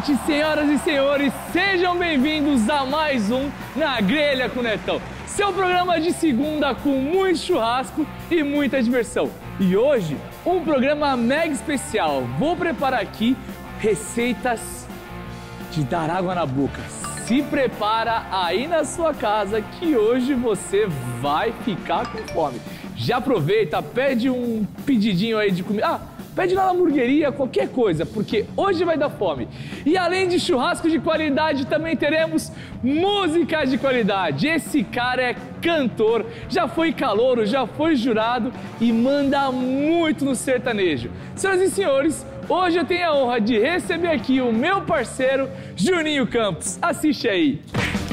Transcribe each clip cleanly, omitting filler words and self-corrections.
noite, senhoras e senhores, sejam bem-vindos a mais um Na Grelha com o Netão. Seu programa de segunda com muito churrasco e muita diversão. E hoje, um programa mega especial. Vou preparar aqui receitas de dar água na boca. Se prepara aí na sua casa que hoje você vai ficar com fome. Já aproveita, pede um pedidinho aí de comida. Pede lá na hamburgueria, qualquer coisa, porque hoje vai dar fome. E além de churrasco de qualidade, também teremos música de qualidade. Esse cara é cantor, já foi calouro, já foi jurado e manda muito no sertanejo. Senhoras e senhores, hoje eu tenho a honra de receber aqui o meu parceiro, Juninho Campos. Assiste aí.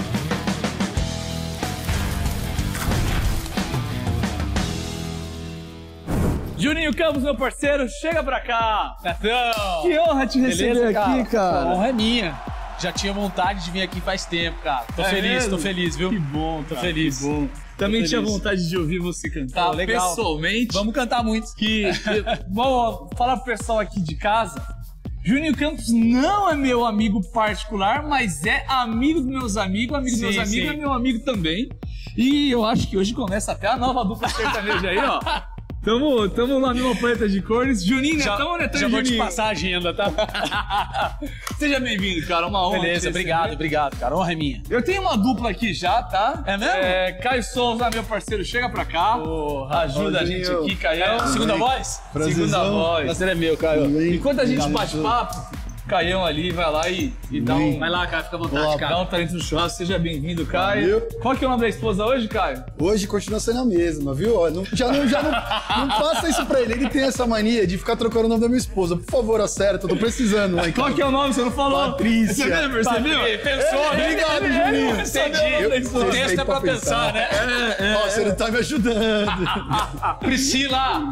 Juninho Campos, meu parceiro, chega pra cá. Netão! Que honra te receber aqui, cara. A honra é minha. Já tinha vontade de vir aqui faz tempo, cara. Tô feliz, viu? Que bom, cara, tô feliz. Que bom. Também tinha vontade de ouvir você cantar legal. Pessoalmente. Vamos cantar muito. Vou falar pro pessoal aqui de casa. Juninho Campos não é meu amigo particular, mas é amigo dos meus amigos, dos meus amigos é meu amigo também. E eu acho que hoje começa até a nova dupla sertaneja aí, ó. Tamo na mesma paleta de cores. Juninho, Netão, Netão e Juninho. Já vou te passar a agenda, tá? Seja bem-vindo, cara. Uma honra. Beleza, obrigado, cara. Honra é minha. Eu tenho uma dupla aqui já, tá? É mesmo? Caio Souza, meu parceiro, chega pra cá. Ajuda a gente aqui, Caio. Segunda voz? Segunda voz. Prazer é meu, Caio. Enquanto a gente bate papo, Caião ali vai lá e dá um... Vai lá, Caio, fica à vontade, cara. Dá um talento no churrasco, seja bem-vindo, Caio. Valeu. Qual que é o nome da esposa hoje, Caio? Hoje continua sendo a mesma, viu? Não faça isso pra ele. Ele tem essa mania de ficar trocando o nome da minha esposa. Por favor, acerta, eu tô precisando lá em casa. Qual que é o nome? Você não falou. Patrícia. Você percebeu? Pensou, Obrigado, Juninho. Entendi. O texto é pra pensar, né? Ó, você não tá me ajudando. Priscila!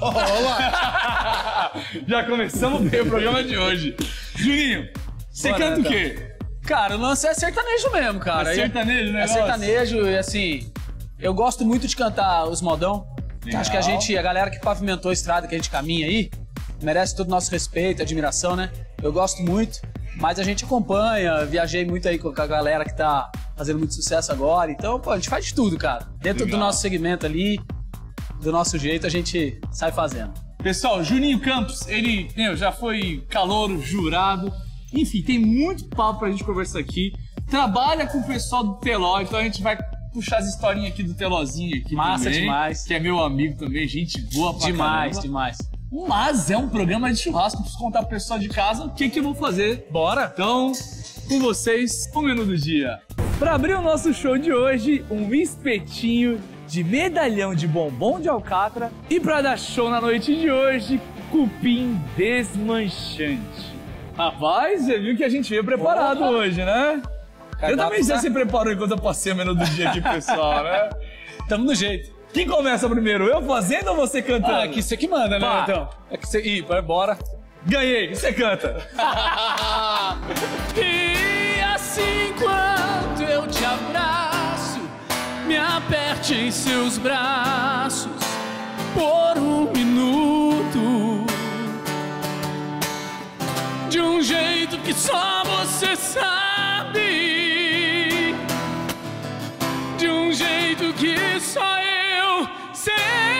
Olá. Já começamos bem o programa de hoje. Juninho, você canta o quê? Cara, o lance é sertanejo mesmo, cara. É sertanejo, né? É sertanejo e assim, eu gosto muito de cantar os modão. Legal. Acho que a galera que pavimentou a estrada que a gente caminha aí, merece todo o nosso respeito, admiração, né? Eu gosto muito, mas a gente acompanha, viajei muito aí com a galera que tá fazendo muito sucesso agora. Então, pô, a gente faz de tudo, cara. Dentro do nosso segmento ali, do nosso jeito, a gente sai fazendo. Pessoal, Juninho Campos, ele já foi calouro, jurado. Enfim, tem muito papo pra gente conversar aqui. Trabalha com o pessoal do Teló, então a gente vai puxar as historinhas aqui do Telozinho aqui. Massa também, demais. Que é meu amigo também, gente boa pra caramba. Demais. Mas é um programa de churrasco, preciso contar pro pessoal de casa o que eu vou fazer. Bora? Então, com vocês, o menu do dia. Pra abrir o nosso show de hoje, um espetinho de medalhão de bombom de alcatra e pra dar show na noite de hoje, cupim desmanchante. Rapaz, você viu que a gente veio preparado hoje, né? Eu também já se preparou enquanto eu passei o menu do dia aqui, pessoal, né? Tamo no jeito. Quem começa primeiro, eu fazendo ou você cantando? Aqui você que manda, né, Pá. então? É que você... vai embora. Ganhei, você canta. E assim quando eu te abraço, me aperte em seus braços por um minuto, de um jeito que só você sabe, de um jeito que só eu sei.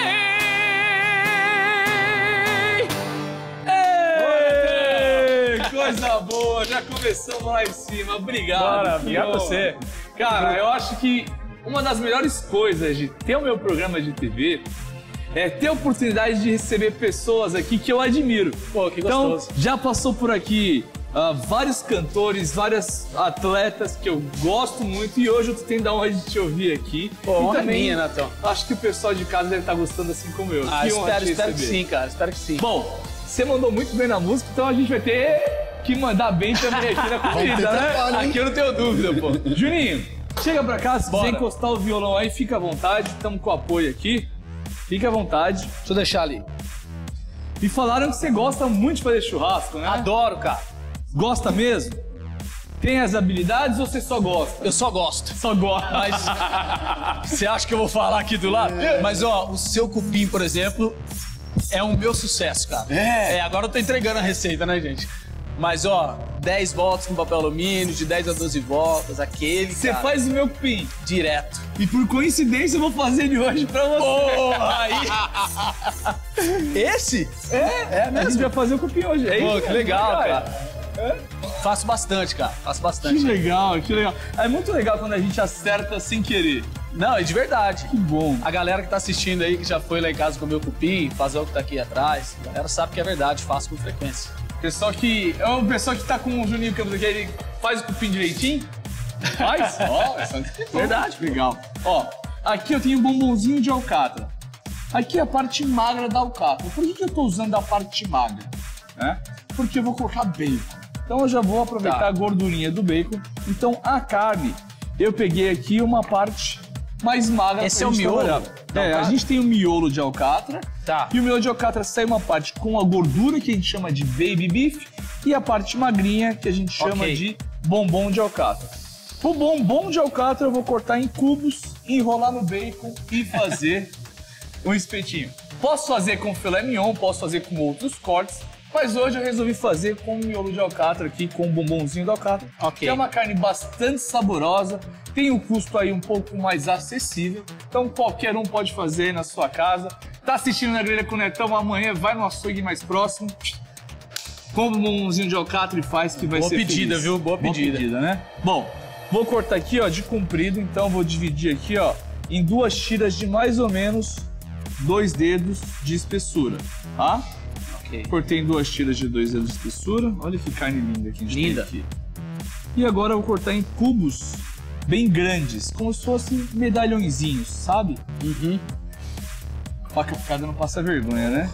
Ei, coisa boa, já começamos lá em cima, obrigado. Bora, obrigado a você. Cara, eu acho que uma das melhores coisas de ter o meu programa de TV é ter a oportunidade de receber pessoas aqui que eu admiro. Pô, que então, gostoso. já passou por aqui vários cantores, vários atletas que eu gosto muito e hoje eu tô tendo a honra de te ouvir aqui. Pô, e honra também, minha, Netão. acho que o pessoal de casa deve estar gostando assim como eu. Que honra te espero que receber. sim, cara. Espero que sim. Bom, você mandou muito bem na música, então a gente vai ter que mandar bem também aqui na comida, né? trabalho, hein? Aqui eu não tenho dúvida, pô. Juninho, chega pra cá, se Bora. quiser encostar o violão aí, fica à vontade, estamos com apoio aqui. Fica à vontade. Deixa eu deixar ali. Me falaram que você gosta muito de fazer churrasco, né? Adoro, cara. Gosta mesmo? Tem as habilidades ou você só gosta? Eu só gosto. Só gosta. Mas você acha que eu vou falar aqui do lado? Mas, ó, o seu cupim, por exemplo, é o meu sucesso, cara. Agora eu tô entregando a receita, né, gente? Mas, ó, 10 voltas com papel alumínio, de 10 a 12 voltas, aquele, Você cara, faz o meu cupim. direto. E por coincidência eu vou fazer ele hoje pra você. Porra, aí... Esse? É mesmo? A gente vai fazer o cupim hoje. É Pô, isso, que legal, cara. cara. Faço bastante, cara. Faço Que bastante. legal, que legal. É muito legal quando a gente acerta sem querer. Não, é de verdade. Que bom. A galera que tá assistindo aí, que já foi lá em casa comer o cupim, fazer o que tá aqui atrás, a galera sabe que é verdade, faço com frequência. O pessoal que tá com o Juninho Campos aqui, ele faz o cupim direitinho? Faz? Ó, Verdade. Legal. Ó, aqui eu tenho um bombonzinho de alcatra. Aqui é a parte magra da alcatra. Por que eu tô usando a parte magra? Né? Porque eu vou colocar bacon. Então eu já vou aproveitar Tá. a gordurinha do bacon. Então a carne, eu peguei aqui uma parte mais magra. Esse pra é o gente miolo trabalhar. da É, a alcatra? gente tem o miolo de alcatra. Tá. E o miolo de alcatra sai uma parte com a gordura, que a gente chama de baby beef, e a parte magrinha, que a gente chama Ok. de bombom de alcatra. O bombom de alcatra eu vou cortar em cubos, enrolar no bacon e fazer um espetinho. Posso fazer com filé mignon, posso fazer com outros cortes, mas hoje eu resolvi fazer com o miolo de alcatra aqui, com o bombonzinho de alcatra. Ok. Que é uma carne bastante saborosa, tem um custo aí um pouco mais acessível, então qualquer um pode fazer aí na sua casa. Tá assistindo na Grelha com o Netão, amanhã vai no açougue mais próximo, compra um bombonzinho de alcatra e faz que vai Boa ser pedida, feliz. viu? Boa pedida. Né? Bom, vou cortar aqui, ó, de comprido, então vou dividir aqui, ó, em 2 tiras de mais ou menos 2 dedos de espessura, tá? Ok. Cortei em 2 tiras de 2 dedos de espessura. Olha que carne linda que a gente Linda. tem aqui. E agora eu vou cortar em cubos bem grandes, como se fossem medalhõezinhos, sabe? Uhum. Faca picada não passa vergonha, né?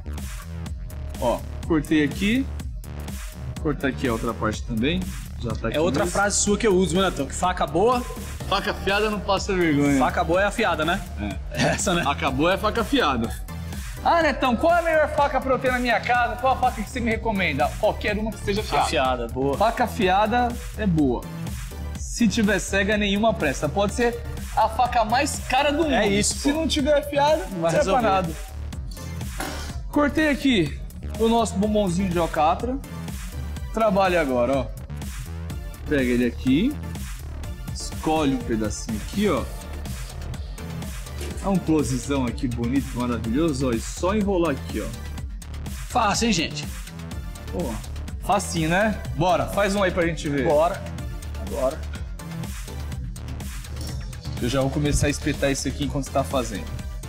Ó, cortei aqui. Cortar aqui a outra parte também. Já tá aqui É outra mesmo. frase sua que eu uso, né, Netão? Que faca boa, Faca afiada não passa vergonha. faca boa é afiada, né? É. Essa, né? Acabou é faca afiada. Ah, Netão, qual é a melhor faca pra eu ter na minha casa? Qual a faca que você me recomenda? Qualquer uma que seja afiada. Afiada, boa. Faca afiada é boa. Se tiver cega, nenhuma presta. Pode ser a faca mais cara do mundo. É isso, Se pô. não tiver afiada, não vai serve pra resolver. nada. Cortei aqui o nosso bombonzinho de alcatra. Trabalha agora, ó. Pega ele aqui. Escolhe um pedacinho aqui, ó. Dá um closezão aqui bonito, maravilhoso, ó. E só enrolar aqui, ó. Fácil, hein, gente? Pô, facinho, né? Bora, faz um aí pra gente ver. Bora. Bora. Eu já vou começar a espetar isso aqui enquanto você tá fazendo.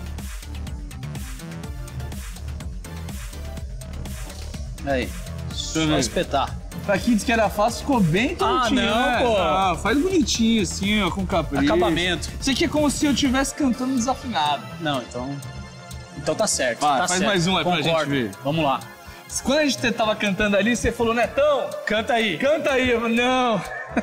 Aí. eu Só ver. espetar. Pra quem disse que era fácil, ficou bem tontinho, não, né? pô. Ah, faz bonitinho assim, ó, com capricho. Acabamento. Isso aqui é como se eu estivesse cantando desafinado. Não, então... Então tá certo. Vai, tá faz certo. mais um aí pra gente Concordo. ver. Vamos lá. Quando a gente tava cantando ali, você falou, Netão, Canta aí. canta aí. Eu falei, não.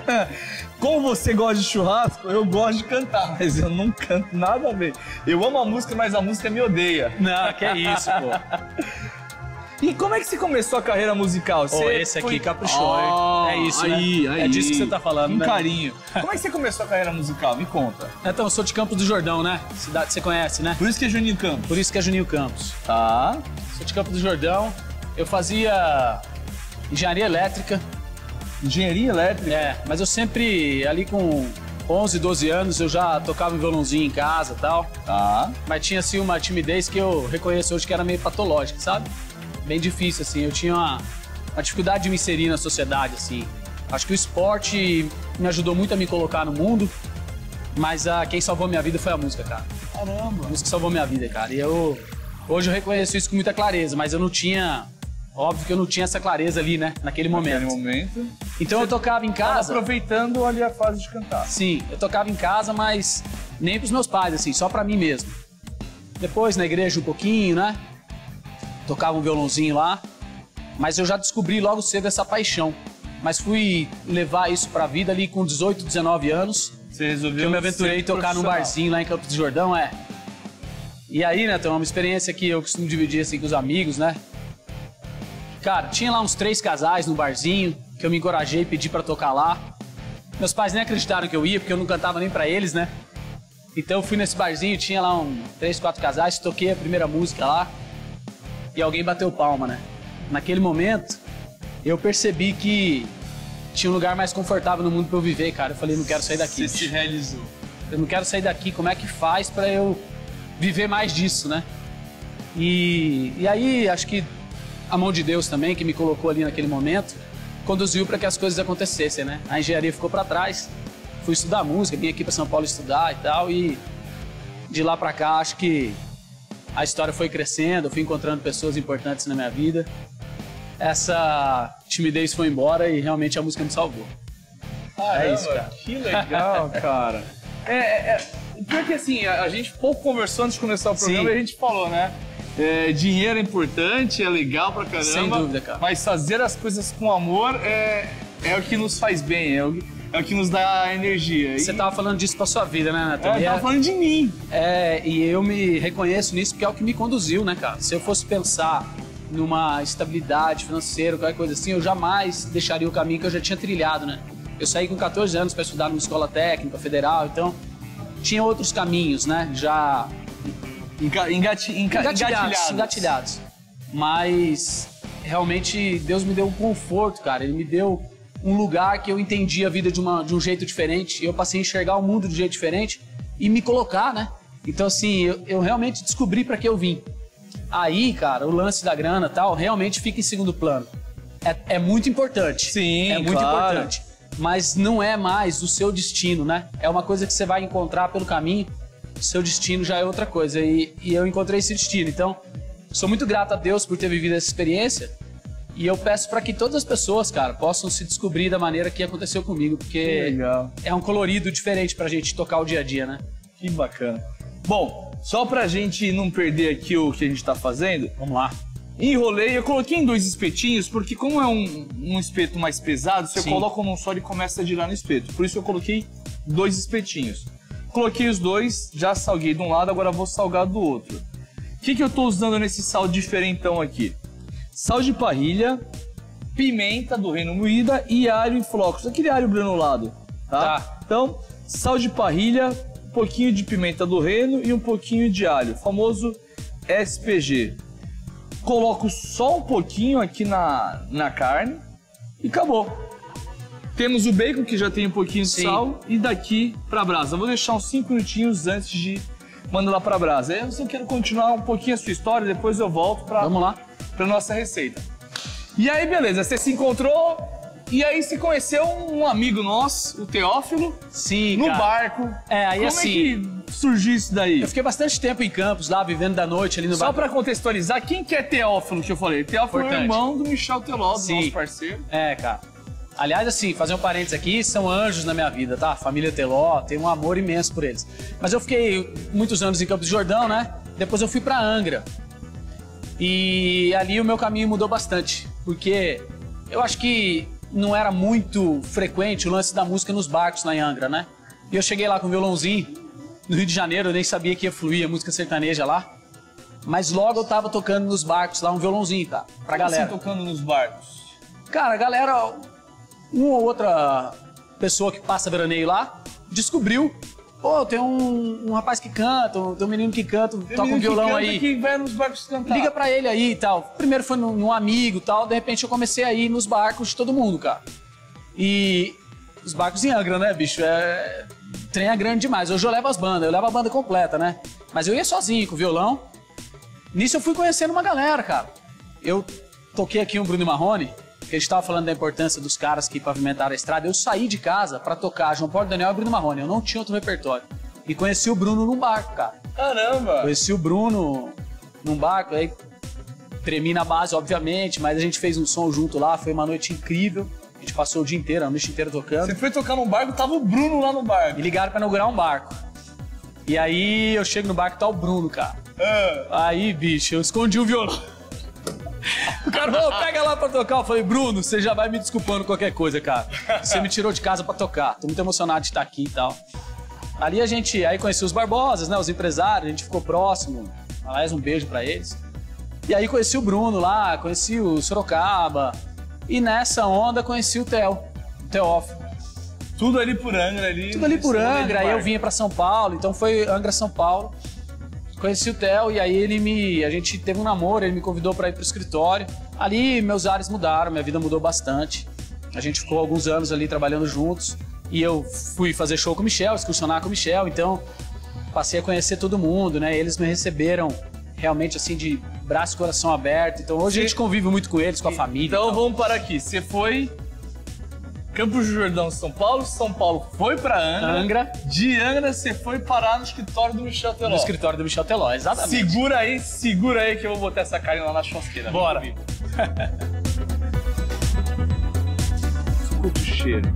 Como você gosta de churrasco, eu gosto de cantar, mas eu não canto nada a ver. Eu amo a música, mas a música me odeia. Não, que é isso, pô. E como é que você começou a carreira musical? Pô, esse aqui caprichou, hein? É isso, aí, né? aí. É disso que você tá falando, Com né? carinho. Como é que você começou a carreira musical? Me conta. Então, eu sou de Campos do Jordão, né? Cidade que você conhece, né? Por isso que é Juninho Campos. Por isso que é Juninho Campos. Tá. Sou de Campos do Jordão. Eu fazia engenharia elétrica. Engenharia elétrica. É, mas eu sempre, ali com 11, 12 anos, eu já tocava um violãozinho em casa e tal. Tá. Mas tinha, assim, uma timidez que eu reconheço hoje que era meio patológica, sabe? Bem difícil, assim. Eu tinha uma dificuldade de me inserir na sociedade, assim. Acho que o esporte me ajudou muito a me colocar no mundo, mas quem salvou minha vida foi a música, cara. Caramba. A música salvou minha vida, cara. E hoje eu reconheço isso com muita clareza, mas eu não tinha... Óbvio que eu não tinha essa clareza ali, né? Naquele momento. Naquele momento. Então eu tocava em Tava casa... aproveitando ali a fase de cantar. Sim, eu tocava em casa, mas nem pros meus pais, assim, só pra mim mesmo. Depois na igreja um pouquinho, né? Tocava um violãozinho lá. Mas eu já descobri logo cedo essa paixão. Mas fui levar isso pra vida ali com 18, 19 anos. Você resolveu Que eu me aventurei ser em tocar num profissional. barzinho lá em Campos do Jordão, é. E aí, né, tem uma experiência que eu costumo dividir assim com os amigos, né? Cara, tinha lá uns 3 casais no barzinho, que eu me encorajei e pedi pra tocar lá. Meus pais nem acreditaram que eu ia, porque eu não cantava nem pra eles, né? Então eu fui nesse barzinho, tinha lá 3, 4 casais, toquei a primeira música lá. E alguém bateu palma, né? Naquele momento, eu percebi que tinha um lugar mais confortável no mundo pra eu viver, cara. Eu falei, não quero sair daqui. Você se realizou. Eu não quero sair daqui, como é que faz pra eu viver mais disso, né? E aí, acho que a mão de Deus também, que me colocou ali naquele momento, conduziu para que as coisas acontecessem, né? A engenharia ficou para trás, fui estudar música, vim aqui para São Paulo estudar e tal, e de lá para cá acho que a história foi crescendo, eu fui encontrando pessoas importantes na minha vida, essa timidez foi embora e realmente a música me salvou. Caramba, É isso, cara. Que legal, cara. Porque assim, a gente pouco conversou antes de começar o programa e a gente falou, né? Dinheiro é importante, é legal pra caramba. Sem dúvida, cara. Mas fazer as coisas com amor é o que nos faz bem, é o que nos dá energia. Você tava falando disso pra sua vida, né, Nathan? Eu tava falando de mim. E eu me reconheço nisso porque é o que me conduziu, né, cara? Se eu fosse pensar numa estabilidade financeira, qualquer coisa assim, eu jamais deixaria o caminho que eu já tinha trilhado, né? Eu saí com 14 anos para estudar numa escola técnica federal, então tinha outros caminhos, né? Já engatilhados. Mas realmente Deus me deu um conforto, cara. Ele me deu um lugar que eu entendi a vida de um jeito diferente. Eu passei a enxergar o mundo de um jeito diferente e me colocar, né? Então, assim, eu realmente descobri para que eu vim. Aí, cara, o lance da grana e tal realmente fica em segundo plano. É muito importante. Sim, é muito claro. importante. Mas não é mais o seu destino, né? É uma coisa que você vai encontrar pelo caminho. O seu destino já é outra coisa. E eu encontrei esse destino. Então, sou muito grato a Deus por ter vivido essa experiência. E eu peço para que todas as pessoas, cara, possam se descobrir da maneira que aconteceu comigo. Porque é um colorido diferente pra gente tocar o dia a dia, né? Que bacana. Bom, só pra gente não perder aqui o que a gente tá fazendo, Vamos lá. enrolei, eu coloquei em 2 espetinhos, porque como é um espeto mais pesado, você Sim. coloca num só e começa a girar no espeto. Por isso eu coloquei 2 espetinhos. Coloquei os 2, já salguei de um lado, agora vou salgar do outro. O que eu tô usando nesse sal diferentão aqui? Sal de parrilha, pimenta do reino moída e alho em flocos, aquele alho granulado, tá? Então, sal de parrilha, um pouquinho de pimenta do reino e um pouquinho de alho, famoso SPG. Coloco só um pouquinho aqui na carne e acabou. Temos o bacon, que já tem um pouquinho de sal, e daqui pra brasa. Eu vou deixar uns 5 minutinhos antes de mandar lá pra brasa. Aí eu quero continuar um pouquinho a sua história, depois eu volto pra nossa receita. E aí, beleza, você se encontrou e aí se conheceu um amigo nosso, o Teófilo, Sim, no cara. barco. Aí Como assim, é que surgiu isso daí? eu fiquei bastante tempo em Campos lá, vivendo da noite ali no Só barco. pra contextualizar, quem que é Teófilo que eu falei? Teófilo é o Importante. irmão do Michel Teló, do Sim. nosso parceiro. Cara. Aliás, assim, fazer um parênteses aqui, são anjos na minha vida, tá? Família Teló, tenho um amor imenso por eles. Mas eu fiquei muitos anos em Campos do Jordão, né? Depois eu fui pra Angra. E ali o meu caminho mudou bastante, porque eu acho que não era muito frequente o lance da música nos barcos lá em Angra, né? E eu cheguei lá com um violãozinho, no Rio de Janeiro, eu nem sabia que ia fluir a música sertaneja lá. Mas logo eu tava tocando nos barcos lá um violãozinho, tá? Pra galera. Você tocando nos barcos? Cara, a galera, uma ou outra pessoa que passa veraneio lá, descobriu. Pô, tem um rapaz que canta, tem um menino que canta, toca um violão aí. Que vai nos barcos cantar. Liga pra ele aí e tal. Primeiro foi num amigo e tal, de repente eu comecei a ir nos barcos de todo mundo, cara. E os barcos em Angra, né, bicho? Trem é grande demais. Hoje eu levo as bandas, eu levo a banda completa, né? Mas eu ia sozinho com o violão. Nisso eu fui conhecendo uma galera, cara. Eu toquei aqui um Bruno Marrone, que a gente tava falando da importância dos caras que pavimentaram a estrada. Eu saí de casa pra tocar João Paulo Daniel e Bruno Marrone. Eu não tinha outro repertório. E conheci o Bruno num barco, cara. Caramba! Conheci o Bruno num barco, aí tremi na base, obviamente, mas a gente fez um som junto lá, foi uma noite incrível. A gente passou o dia inteiro, a noite inteira tocando. Você foi tocar num barco, tava o Bruno lá no barco. Me ligaram pra inaugurar um barco. E aí eu chego no barco e tá o Bruno, cara. Aí, bicho, eu escondi o violão. O cara falou, pega lá pra tocar. Eu falei, Bruno, você já vai me desculpando qualquer coisa, cara. Você me tirou de casa pra tocar. Tô muito emocionado de estar aqui e tal. Ali aí conheci os Barbosas, né, os empresários, a gente ficou próximo. Aliás, um beijo pra eles. E aí conheci o Bruno lá, conheci o Sorocaba. E nessa onda conheci o Teófilo. Tudo ali por Angra ali. Tudo ali por Angra, aí eu vinha pra São Paulo, então foi Angra-São Paulo. Conheci o Theo e aí a gente teve um namoro, ele me convidou pra ir pro escritório. Ali meus ares mudaram, minha vida mudou bastante. A gente ficou alguns anos ali trabalhando juntos e eu fui fazer show com o Michel, excursionar com o Michel, então passei a conhecer todo mundo, né? Eles me receberam realmente assim de braço e coração aberto, então hoje a gente convive muito com eles, com a família. Então vamos parar aqui, você foi Campos do Jordão, São Paulo foi pra Angra. De Angra você foi parar no escritório do Michel Teló. No escritório do Michel Teló, exatamente. Segura aí que eu vou botar essa carne lá na churrasqueira. Bora. Escuta o cheiro.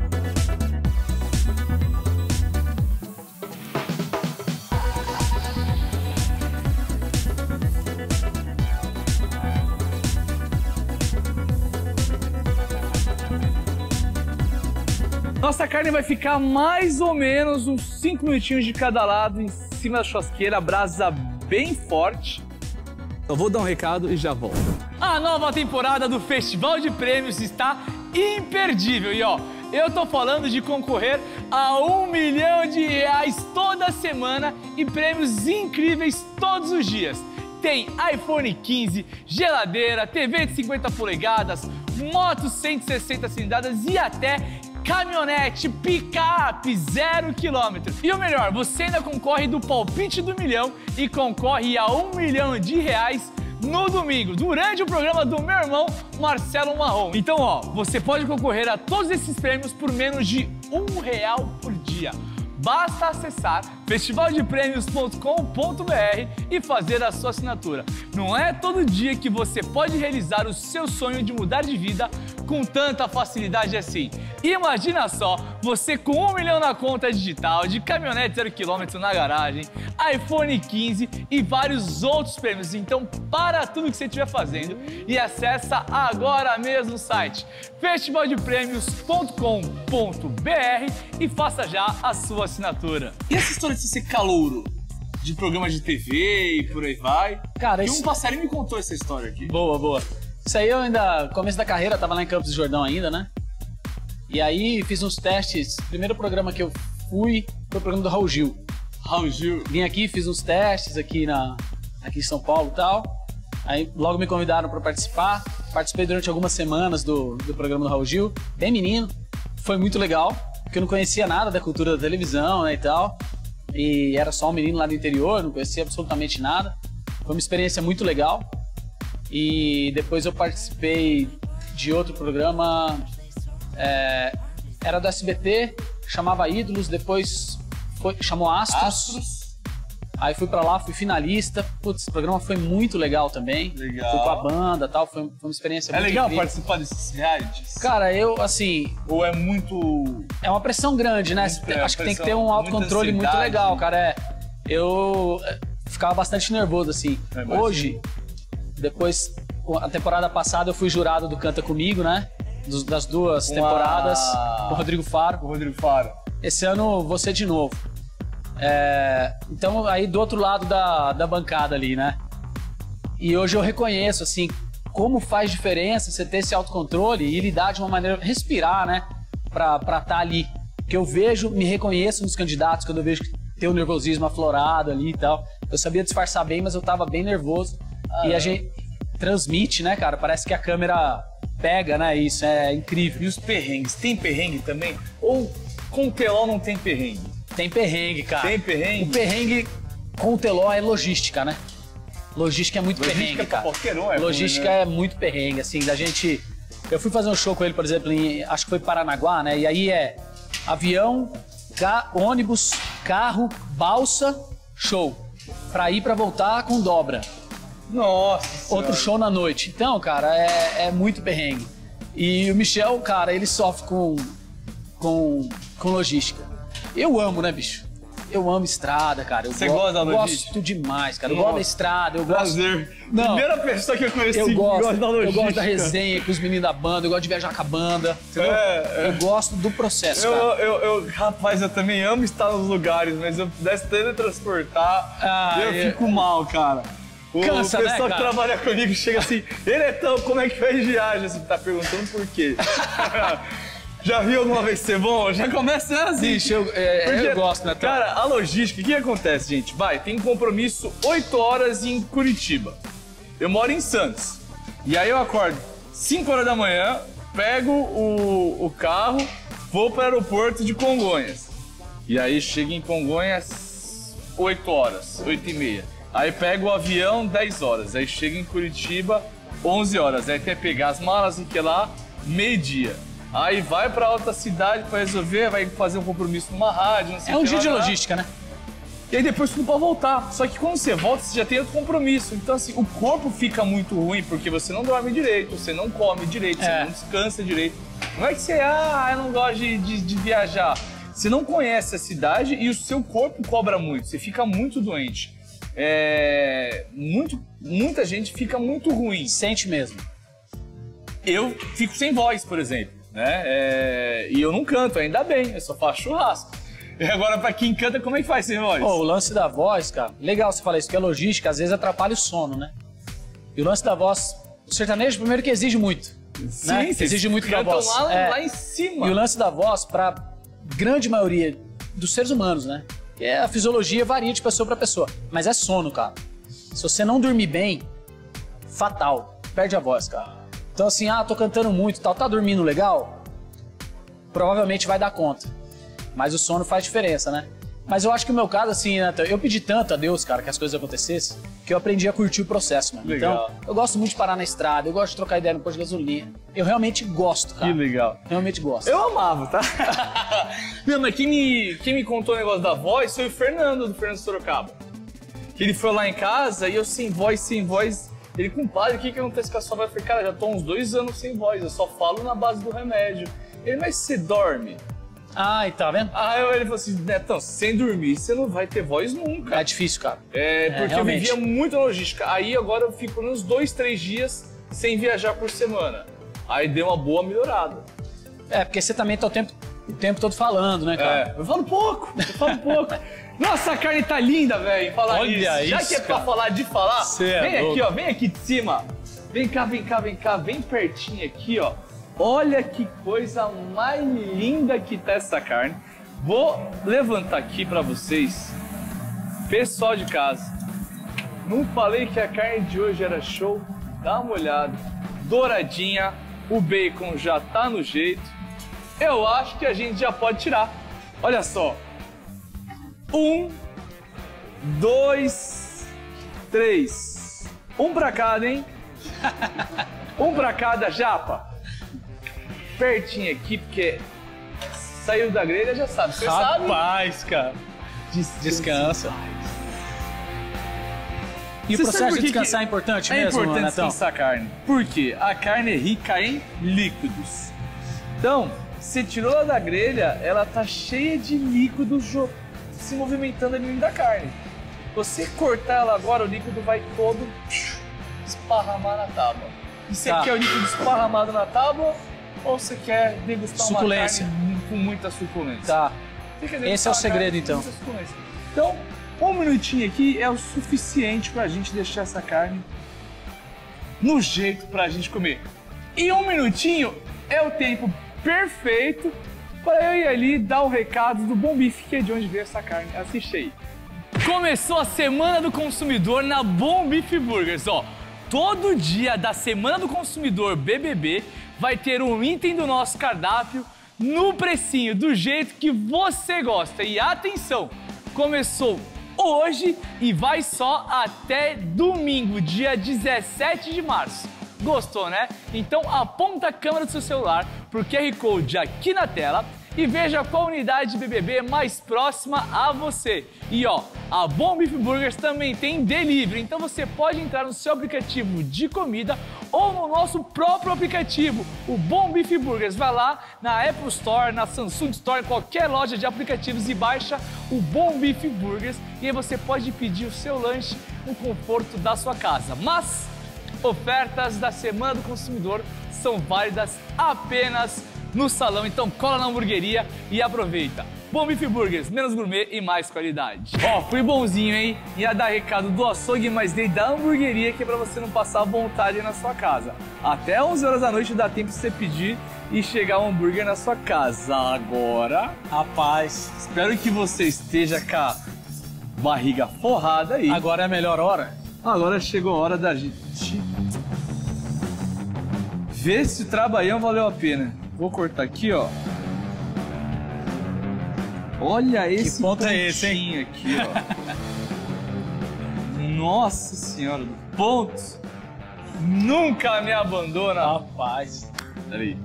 Nossa carne vai ficar mais ou menos uns 5 minutinhos de cada lado em cima da churrasqueira, brasa bem forte. Eu vou dar um recado e já volto. A nova temporada do Festival de Prêmios está imperdível e ó, eu tô falando de concorrer a R$1 milhão toda semana e prêmios incríveis todos os dias. Tem iPhone 15, geladeira, TV de 50 polegadas, motos 160 cilindradas e até caminhonete, picape, 0 km. E o melhor, você ainda concorre do palpite do milhão e concorre a R$1 milhão no domingo, durante o programa do meu irmão Marcelo Marrom. Então, ó, você pode concorrer a todos esses prêmios por menos de R$1 por dia. Basta acessar festivaldepremios.com.br e fazer a sua assinatura. Não é todo dia que você pode realizar o seu sonho de mudar de vida com tanta facilidade assim. Imagina só, você com R$1 milhão na conta digital, de caminhonete 0 km na garagem, iPhone 15 e vários outros prêmios. Então para tudo que você estiver fazendo e acessa agora mesmo o site festivaldepremios.com.br e faça já a sua assinatura. E essa história de você ser calouro de programas de TV e por aí vai? Cara, um passarinho me contou essa história aqui. Boa. Isso aí eu ainda, começo da carreira, tava lá em Campos do Jordão ainda, né? E aí fiz uns testes. O primeiro programa que eu fui foi o programa do Raul Gil. Vim aqui, fiz uns testes aqui em São Paulo e tal. Aí logo me convidaram para participar. Participei durante algumas semanas do programa do Raul Gil. Bem menino. Foi muito legal, porque eu não conhecia nada da cultura da televisão, né, e tal. E era só um menino lá do interior, não conhecia absolutamente nada. Foi uma experiência muito legal. E depois eu participei de outro programa, era do SBT, chamava Ídolos, depois chamou Astros. Aí fui pra lá, fui finalista. Putz, esse programa foi muito legal também. Legal. Fui com a banda e tal, foi uma experiência muito legal incrível. Participar desses realities? Cara, eu, assim... Ou é muito... É uma pressão grande, né? Acho que tem que ter um autocontrole muito legal, cara. Eu ficava bastante nervoso, assim. Hoje, depois, a temporada passada eu fui jurado do Canta Comigo, né? Das duas temporadas, com o Rodrigo Faro. Esse ano vou ser de novo. Então, aí do outro lado da bancada ali, né? E hoje eu reconheço, assim, como faz diferença você ter esse autocontrole e lidar de uma maneira... Respirar, né? Pra tá ali. Que eu vejo, me reconheço nos candidatos, quando eu vejo que tem o nervosismo aflorado ali e tal. Eu sabia disfarçar bem, mas eu tava bem nervoso. E a gente transmite, né, cara? Parece que a câmera pega, né? Isso é incrível. E os perrengues? Tem perrengue também? Ou com o teló não tem perrengue? Tem perrengue, cara. Tem perrengue? O perrengue com o teló é logística, né? Logística é muito perrengue, cara. Qualquer um logística ruim, né? É muito perrengue, assim, da gente... Eu fui fazer um show com ele, por exemplo, acho que foi Paranaguá, né? E aí é avião, ônibus, carro, balsa, show. Pra ir pra voltar com dobra. Nossa. Outro show na noite. Então, cara, é muito perrengue. E o Michel, cara, ele sofre com logística. Eu amo, né, bicho? Eu amo estrada, cara. Você gosta da logística? Gosto demais, cara. Eu gosto da estrada, eu gosto... Prazer. Não. Primeira pessoa que eu conheci que gosta da logística. Eu gosto da resenha com os meninos da banda, eu gosto de viajar com a banda, entendeu? Eu gosto do processo, cara. Rapaz, eu também amo estar nos lugares, mas eu pudesse teletransportar, eu fico mal, cara. Cansa, o pessoal, né, que trabalha comigo chega assim, Eletão, como é que fez viagem? Você tá perguntando por quê? Já viu alguma vez ser bom? Já começa assim. Bicho, eu gosto, né? Cara, a logística, o que acontece, gente? Tem compromisso 8 horas em Curitiba. Eu moro em Santos. E aí eu acordo 5 horas da manhã, pego o carro, vou para o aeroporto de Congonhas. E aí chego em Congonhas 8 horas, 8h30. Aí pego o avião 10 horas. Aí chego em Curitiba 11 horas. Aí até pegar as malas e que lá, meio-dia. Aí vai para outra cidade para resolver, vai fazer um compromisso numa rádio, não sei o que. É um dia de logística, né? E aí depois tu não pode voltar. Só que quando você volta, você já tem outro compromisso. Então assim, o corpo fica muito ruim porque você não dorme direito, você não come direito, você não descansa direito. Não é que você, eu não gosto de viajar. Você não conhece a cidade e o seu corpo cobra muito, você fica muito doente. Muita gente fica muito ruim. Sente mesmo. Eu fico sem voz, por exemplo, né? E eu não canto, ainda bem, eu só faço churrasco. E agora, pra quem canta, como é que faz sem voz? O lance da voz, cara, legal você falar isso, que a logística às vezes atrapalha o sono, né? E o lance da voz, o sertanejo, primeiro que exige muito. Sim, né? Exige muito da voz. Lá em cima. E o lance da voz, pra grande maioria dos seres humanos, né? Que a fisiologia varia de pessoa pra pessoa. Mas é sono, cara. Se você não dormir bem, fatal. Perde a voz, cara. Então assim, tô cantando muito e tal, tá dormindo legal? Provavelmente vai dar conta. Mas o sono faz diferença, né? Mas eu acho que o meu caso, assim, né, eu pedi tanto a Deus, cara, que as coisas acontecessem, que eu aprendi a curtir o processo, mano. Legal. Então, eu gosto muito de parar na estrada, eu gosto de trocar ideia no posto de gasolina. Eu realmente gosto, cara. Que legal. Realmente gosto. Eu amava, tá? Não, mas quem me contou o negócio da voz foi o Fernando, do Fernando Sorocaba. Que ele foi lá em casa e eu sem voz. Ele, compadre, o que acontece com a sua voz? Eu falei, cara, já tô uns 2 anos sem voz, eu só falo na base do remédio. Ele, mas você dorme? E tá vendo? Ele falou assim, Netão, sem dormir você não vai ter voz nunca. É difícil, cara. Porque realmente. eu vivia muito na logística. Aí agora eu fico uns 2, 3 dias sem viajar por semana. Aí deu uma boa melhorada. Porque você também tá o tempo todo falando, né, cara? Eu falo pouco. Nossa, a carne tá linda, velho. Olha isso. Já isso, que é pra cara. falar de falar, vem louco. aqui, ó. Vem aqui de cima. Vem cá. Bem pertinho aqui, ó. Olha que coisa mais linda que tá essa carne. Vou levantar aqui pra vocês. Pessoal de casa, não falei que a carne de hoje era show? Dá uma olhada. Douradinha, o bacon já tá no jeito. Eu acho que a gente já pode tirar. Olha só. 1, 2, 3. Um pra cada, hein? Um pra cada, japa. Pertinho aqui, porque saiu da grelha, já sabe. Você sabe? Rapaz, cara. Descansa. E o processo de descansar é importante mesmo, É importante Netão? descansar a carne. Por quê? A carne é rica em líquidos. Então, você tirou ela da grelha, ela tá cheia de líquidos se movimentando ali dentro da carne. Você cortar ela agora, o líquido vai todo esparramar na tábua. E você quer o líquido esparramado na tábua ou você quer degustar suculência. uma carne com muita suculência? Tá. Você quer Esse é degustar o uma segredo, carne com então. muita suculência. Então, 1 minutinho aqui é o suficiente pra gente deixar essa carne no jeito pra gente comer. E 1 minutinho é o tempo perfeito para eu ir ali dar o recado do Bom Bife, que é de onde veio essa carne. Assiste aí. Começou a Semana do Consumidor na Bom Bife Burgers, ó. Todo dia da Semana do Consumidor BBB vai ter um item do nosso cardápio no precinho, do jeito que você gosta. E atenção, começou hoje e vai só até domingo, dia 17 de março. Gostou, né? Então aponta a câmera do seu celular pro QR Code aqui na tela e veja qual unidade BBB mais próxima a você. E ó, a Bom Bife Burgers também tem delivery, então você pode entrar no seu aplicativo de comida ou no nosso próprio aplicativo, o Bom Bife Burgers. Vai lá na Apple Store, na Samsung Store, em qualquer loja de aplicativos e baixa o Bom Bife Burgers e aí você pode pedir o seu lanche no conforto da sua casa. Mas ofertas da Semana do Consumidor são válidas apenas no salão, então cola na hamburgueria e aproveita. Bom Bife Burgers, menos gourmet e mais qualidade. Ó, fui bonzinho, hein? Ia dar recado do açougue, mas dei da hamburgueria, que é pra você não passar vontade na sua casa. Até 11 horas da noite dá tempo de você pedir e chegar um hambúrguer na sua casa. Agora, Rapaz, espero que você esteja com a barriga forrada aí. agora é a melhor hora? Agora chegou a hora da gente Vê se o trabalhão valeu a pena. Vou cortar aqui, ó. Olha esse ponto é esse, hein? Aqui, ó. Nossa senhora, pontos. Nunca me abandona. Rapaz. Peraí.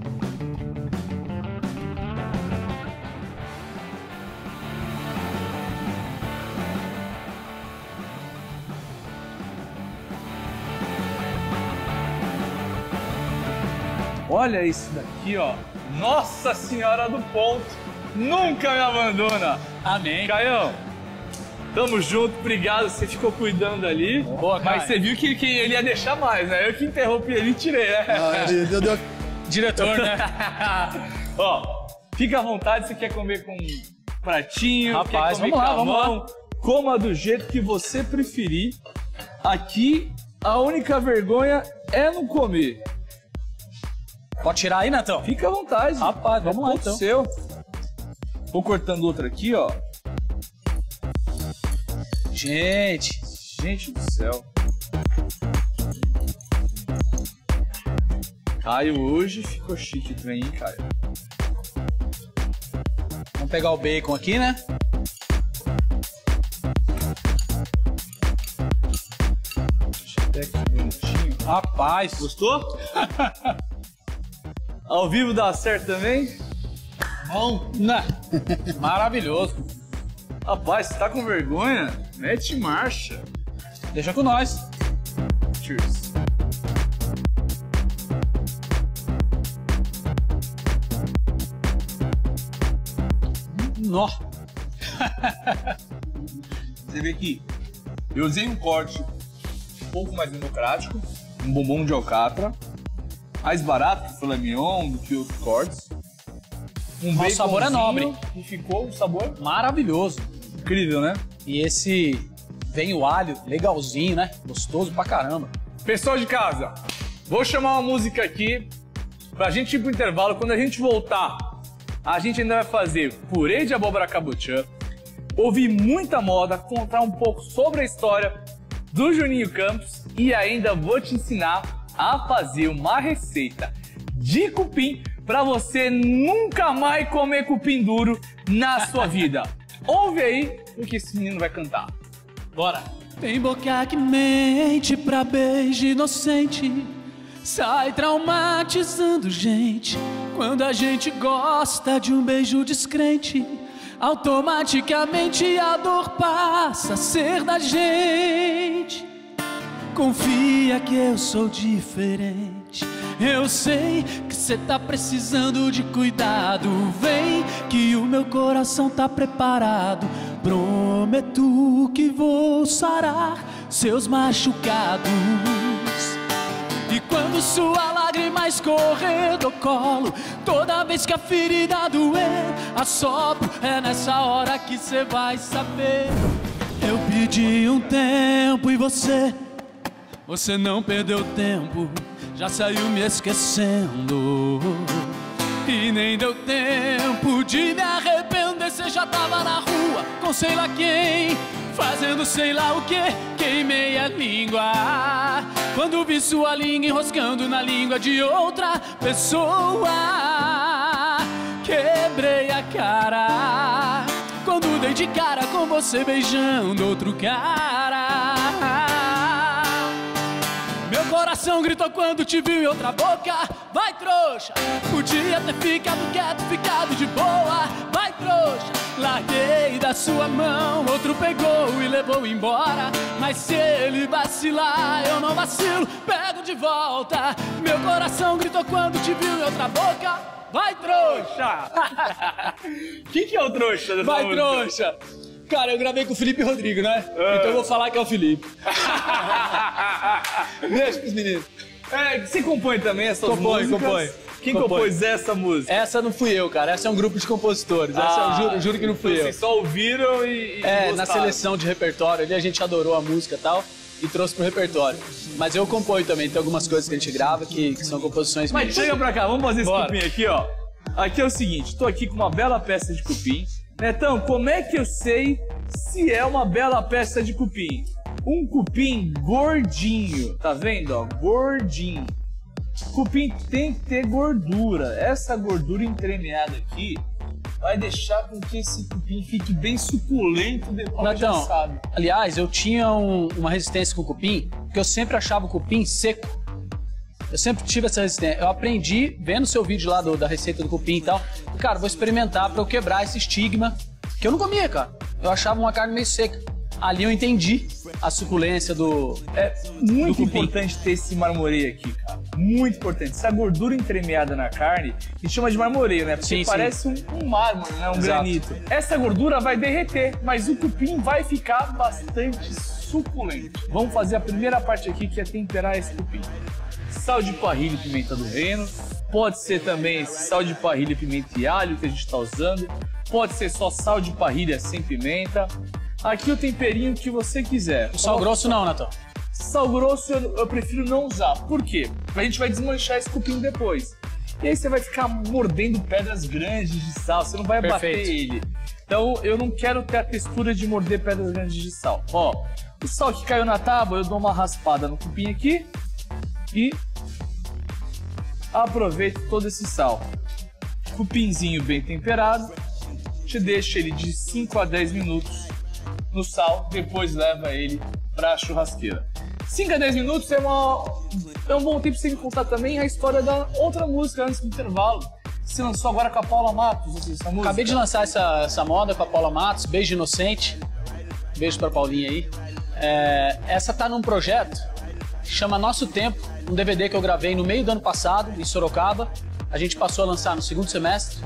Olha isso daqui, ó. Nossa Senhora do Ponto. Nunca me abandona. Amém. Caião, tamo junto. Obrigado, você ficou cuidando ali. Boa, mas você viu que ele ia deixar mais, né? Eu que interrompi ele e tirei, né? Deu... Diretor, né? Ó, fica à vontade, você quer comer com pratinho, Rapaz, quer comer vamos lá. Coma do jeito que você preferir. Aqui, a única vergonha é não comer. Pode tirar aí, Netão? Fica à vontade. Rapaz, vamos lá, então. Seu. Vou cortando outra aqui, ó. Gente do céu. Caio hoje ficou chique também, hein, Caio? Vamos pegar o bacon aqui, né? Deixa eu até aqui bonitinho. Rapaz. Gostou? Ao vivo dá certo também? Bom, né? Maravilhoso. Rapaz, você tá com vergonha? Mete marcha. Deixa com nós. Cheers. Nó. Você vê que eu usei um corte um pouco mais democrático, um bombom de alcatra, mais barato que o filé mignon, do que outros cortes. O sabor é nobre. E ficou um sabor Maravilhoso. incrível, né? E esse vem o alho, legalzinho, né? Gostoso pra caramba. Pessoal de casa, vou chamar uma música aqui pra gente ir pro intervalo. Quando a gente voltar, a gente ainda vai fazer purê de abóbora cabotiã, ouvir muita moda, contar um pouco sobre a história do Juninho Campos e ainda vou te ensinar a fazer uma receita de cupim para você nunca mais comer cupim duro na sua vida. Ouve aí o que esse menino vai cantar. Bora. Tem boca que mente pra beijo inocente, sai traumatizando gente. Quando a gente gosta de um beijo descrente, automaticamente a dor passa a ser da gente. Confia que eu sou diferente, eu sei que cê tá precisando de cuidado. Vem que o meu coração tá preparado, prometo que vou sarar seus machucados. E quando sua lágrima escorrer do colo, toda vez que a ferida doer, assopro, é nessa hora que cê vai saber. Eu pedi um tempo e você não perdeu tempo, já saiu me esquecendo. E nem deu tempo de me arrepender, cê já tava na rua com sei lá quem, fazendo sei lá o que, queimei a língua. Quando vi sua língua enroscando na língua de outra pessoa, quebrei a cara quando dei de cara com você beijando outro cara. Meu coração gritou quando te viu em outra boca. Vai, trouxa, podia ter ficado quieto, ficado de boa. Vai, trouxa, larguei da sua mão, outro pegou e levou embora. Mas se ele vacilar, eu não vacilo, pego de volta. Meu coração gritou quando te viu em outra boca. Vai, trouxa. Quem que é o trouxa dessa Vai, música? trouxa. Cara, eu gravei com o Felipe Rodrigo, né? Então eu vou falar que é o Felipe. Deixa pros meninos. É, você compõe também essas músicas? Compõe. Quem compôs essa música? Essa não fui eu, cara. Essa é um grupo de compositores. Essa eu juro que não fui eu. Vocês só ouviram e Na gostaram. seleção de repertório ali a gente adorou a música e tal e trouxe pro repertório. Mas eu componho também, tem algumas coisas que a gente grava que são composições Mas minhas. chega pra cá, vamos fazer esse Bora. cupim aqui, ó. Aqui é o seguinte, tô aqui com uma bela peça de cupim. Netão, como é que eu sei se é uma bela peça de cupim? Um cupim gordinho, tá vendo, ó? Gordinho. Cupim tem que ter gordura. Essa gordura entremeada aqui vai deixar com que esse cupim fique bem suculento depois de assado. Aliás, eu tinha uma resistência com o cupim, porque eu sempre achava o cupim seco. Eu sempre tive essa resistência. Eu aprendi vendo seu vídeo lá da receita do cupim e tal. E, cara, vou experimentar pra eu quebrar esse estigma que eu não comia, cara. Eu achava uma carne meio seca. Ali eu entendi a suculência do muito do cupim. Importante ter esse marmoreio aqui, cara. Muito importante. Essa gordura entremeada na carne, a gente chama de marmoreio, né? Porque Sim, parece um mármore, né? Um Exato. granito. Essa gordura vai derreter, mas o cupim vai ficar bastante suculento. Vamos fazer a primeira parte aqui, que é temperar esse cupim. Sal de parrilha e pimenta do reino. Pode ser também esse sal de parrilha, pimenta e alho que a gente está usando. Pode ser só sal de parrilha sem pimenta. Aqui o temperinho que você quiser. O sal grosso não, Natão. Sal grosso eu prefiro não usar. Por quê? A gente vai desmanchar esse cupim depois. E aí você vai ficar mordendo pedras grandes de sal, você não vai bater ele. Então eu não quero ter a textura de morder pedras grandes de sal. Ó, o sal que caiu na tábua, eu dou uma raspada no cupim aqui e aproveito todo esse sal. Cupinzinho bem temperado, te deixa ele de 5 a 10 minutos no sal, depois leva ele para a churrasqueira. 5 a 10 minutos é um bom tempo sem contar também a história da outra música antes do intervalo. Você lançou agora com a Paula Matos essa música? Acabei de lançar essa moda com a Paula Matos, Beijo Inocente. Beijo pra Paulinha aí. Essa tá num projeto que chama Nosso Tempo, um DVD que eu gravei no meio do ano passado, em Sorocaba. A gente passou a lançar no segundo semestre.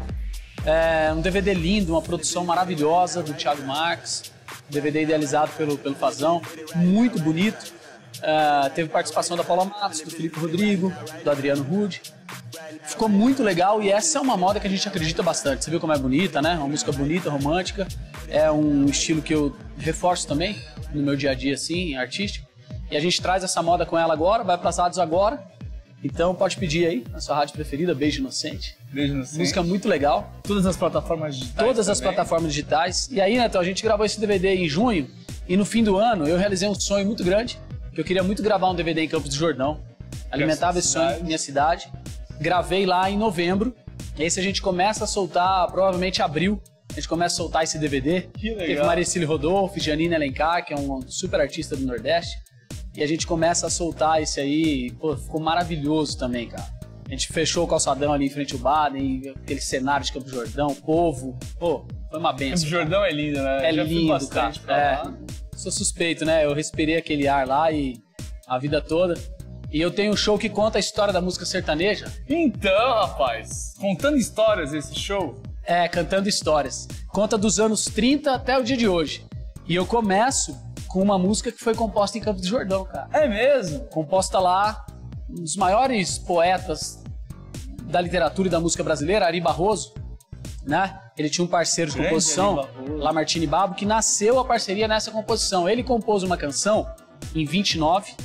Um DVD lindo, uma produção maravilhosa do Thiago Marques. DVD idealizado pelo Fazão, muito bonito. Teve participação da Paula Matos, do Felipe Rodrigo, do Adriano Rude. Ficou muito legal e essa é uma moda que a gente acredita bastante. Você viu como é bonita, né? Uma música bonita, romântica. É um estilo que eu reforço também no meu dia a dia, assim, artístico. E a gente traz essa moda com ela agora, vai para as rádios agora. Então pode pedir aí, na sua rádio preferida, Beijo Inocente. Beijo Inocente. Música muito legal. Todas as plataformas digitais. Todas as plataformas digitais. E aí, Neto, a gente gravou esse DVD em junho e no fim do ano eu realizei um sonho muito grande, que eu queria muito gravar um DVD em Campos do Jordão. Alimentava esse sonho em minha cidade. Gravei lá em novembro. E aí se a gente começa a soltar, provavelmente abril, a gente começa a soltar esse DVD. Que legal. Teve Maricílio Rodolfo, Janine Alencar, que é um super artista do Nordeste. E a gente começa a soltar esse aí, pô, ficou maravilhoso também, cara. A gente fechou o calçadão ali em frente ao Baden, aquele cenário de Campo Jordão, povo. Pô, foi uma benção. Campo Jordão é lindo, né? É Já fui lindo, bastante cara. pra lá. Sou suspeito, né? Eu respirei aquele ar lá e a vida toda. E eu tenho um show que conta a história da música sertaneja. Então, rapaz, contando histórias esse show. Cantando histórias. Conta dos anos 30 até o dia de hoje. E eu começo com uma música que foi composta em Campos do Jordão, cara. É mesmo? Composta lá, um dos maiores poetas da literatura e da música brasileira, Ari Barroso, né? Ele tinha um parceiro de Grande composição, Ari Barroso. Lamartine Babo, que nasceu a parceria nessa composição. Ele compôs uma canção em 29.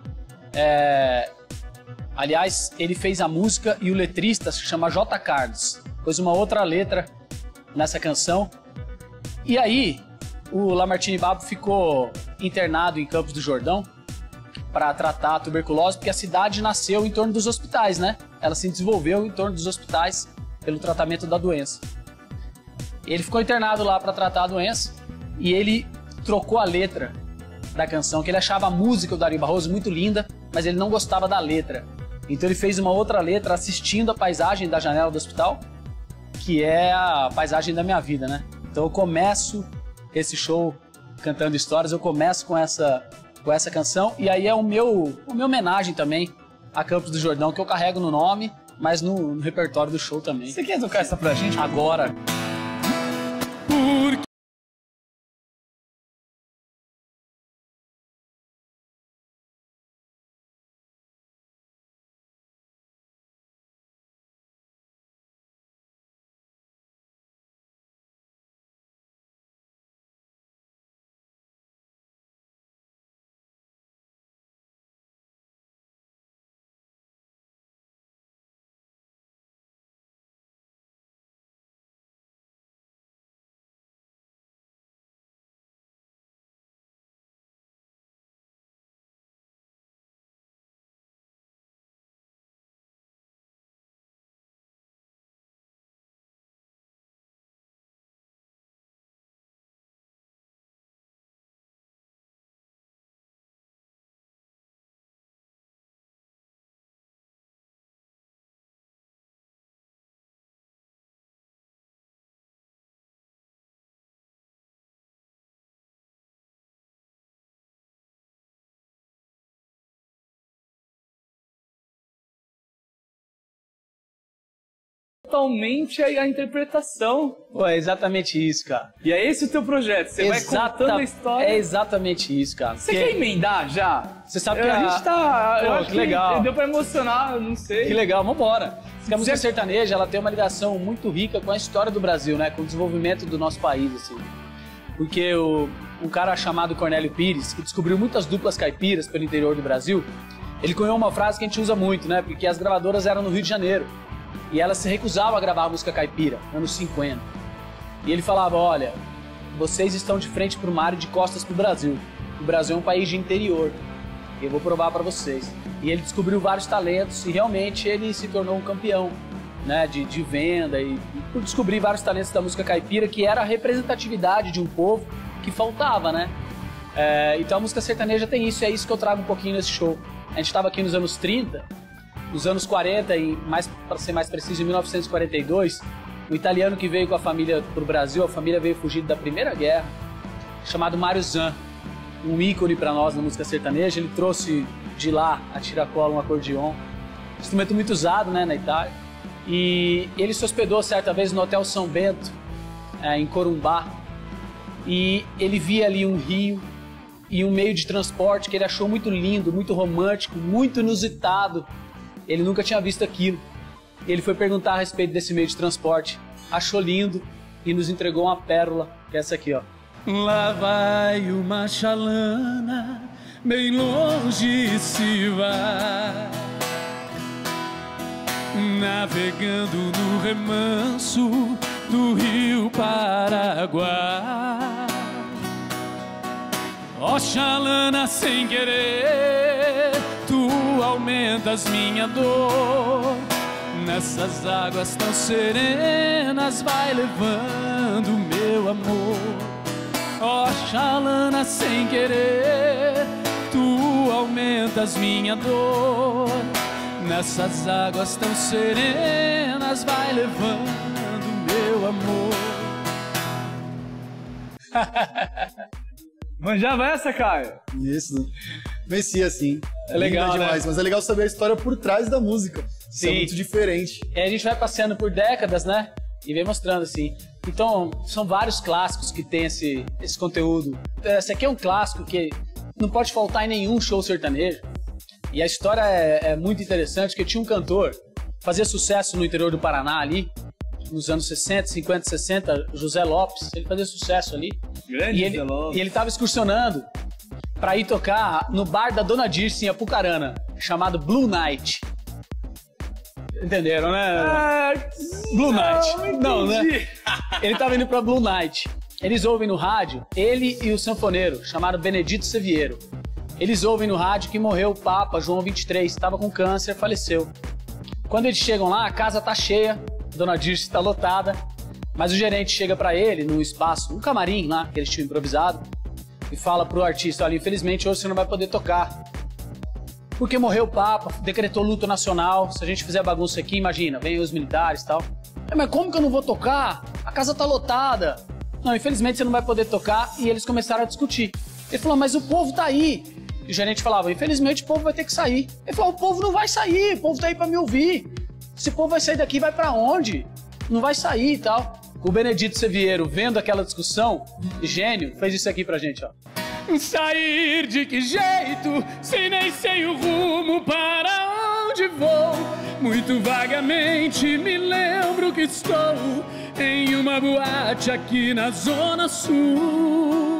Aliás, ele fez a música e o letrista se chama J. Carlos. Pôs uma outra letra nessa canção. E aí, o Lamartine Babo ficou internado em Campos do Jordão para tratar a tuberculose, porque a cidade nasceu em torno dos hospitais, né? Ela se desenvolveu em torno dos hospitais pelo tratamento da doença. Ele ficou internado lá para tratar a doença e ele trocou a letra da canção, que ele achava a música do Ari Barroso muito linda, mas ele não gostava da letra. Então ele fez uma outra letra assistindo a paisagem da janela do hospital, que é a paisagem da minha vida, né? Então eu começo esse show cantando histórias, eu começo com essa canção, e aí é o meu homenagem também a Campos do Jordão, que eu carrego no nome, mas no repertório do show também. Você quer tocar essa pra gente? Agora. totalmente a interpretação. Pô, é exatamente isso, cara. E é esse o teu projeto, você vai contando a história. É exatamente isso, cara. Você quer emendar já? Você sabe que a gente tá... Pô, eu acho que legal. Deu pra emocionar, eu não sei. Que legal, vambora. Porque a música sertaneja, ela tem uma ligação muito rica com a história do Brasil, né? Com o desenvolvimento do nosso país, assim. Porque um cara chamado Cornélio Pires, que descobriu muitas duplas caipiras pelo interior do Brasil, ele cunhou uma frase que a gente usa muito, né? Porque as gravadoras eram no Rio de Janeiro. E elas se recusavam a gravar a música caipira, anos 50. E ele falava, olha, vocês estão de frente pro mar e de costas pro Brasil. O Brasil é um país de interior. E eu vou provar pra vocês. E ele descobriu vários talentos e realmente ele se tornou um campeão, né, de venda e por descobrir vários talentos da música caipira, que era a representatividade de um povo que faltava, né? Então a música sertaneja tem isso, e é isso que eu trago um pouquinho nesse show. A gente estava aqui nos anos 30, nos anos 40 e, para ser mais preciso, em 1942, o italiano que veio com a família pro Brasil, a família veio fugir da Primeira Guerra, chamado Mário Zan, um ícone para nós na música sertaneja. Ele trouxe de lá a tiracolo, um acordeon, instrumento muito usado, né, na Itália. E ele se hospedou certa vez no Hotel São Bento, em Corumbá, e ele via ali um rio e um meio de transporte que ele achou muito lindo, muito romântico, muito inusitado. Ele nunca tinha visto aquilo. Ele foi perguntar a respeito desse meio de transporte, achou lindo e nos entregou uma pérola, que é essa aqui, ó. Lá vai uma chalana, bem longe se vai, navegando no remanso do rio Paraguai. Ó chalana, sem querer, tu aumentas minha dor. Nessas águas tão serenas vai levando meu amor. Ó chalana, sem querer, tu aumentas minha dor. Nessas águas tão serenas vai levando meu amor. Manjava essa, Caio? Isso. Conhecia, sim. É legal, linda demais, né? Mas é legal saber a história por trás da música. Isso é Sim. muito diferente. E a gente vai passeando por décadas, né? E vem mostrando, assim. Então, são vários clássicos que tem esse conteúdo. Esse aqui é um clássico que não pode faltar em nenhum show sertanejo. E a história é muito interessante, porque tinha um cantor que fazia sucesso no interior do Paraná ali, nos anos 60, 50, 60, José Lopes. Ele fazia sucesso ali. Grande José Lopes. E ele tava excursionando pra ir tocar no bar da Dona Dirce em Apucarana, chamado Blue Night. Entenderam, né? Blue Night. Não, né? Ele tava indo pra Blue Night. Eles ouvem no rádio, ele e o sanfoneiro, chamado Benedito Seviero. Eles ouvem no rádio que morreu o Papa João XXIII, estava com câncer, faleceu. Quando eles chegam lá, a casa tá cheia, Dona Dirce tá lotada, mas o gerente chega pra ele num espaço, um camarim lá, que eles tinham improvisado, e fala pro artista, olha, infelizmente hoje você não vai poder tocar. Porque morreu o Papa, decretou luto nacional, se a gente fizer bagunça aqui, imagina, vem os militares e tal. Mas como que eu não vou tocar? A casa tá lotada. Não, infelizmente você não vai poder tocar, e eles começaram a discutir. Ele falou, mas o povo tá aí. E o gerente falava, infelizmente o povo vai ter que sair. Ele falou, o povo não vai sair, o povo tá aí pra me ouvir. Esse povo vai sair daqui, vai pra onde? Não vai sair e tal. O Benedito Seviero, vendo aquela discussão, gênio, fez isso aqui pra gente, ó. Sair de que jeito, se nem sei o rumo para onde vou. Muito vagamente me lembro que estou em uma boate aqui na Zona Sul.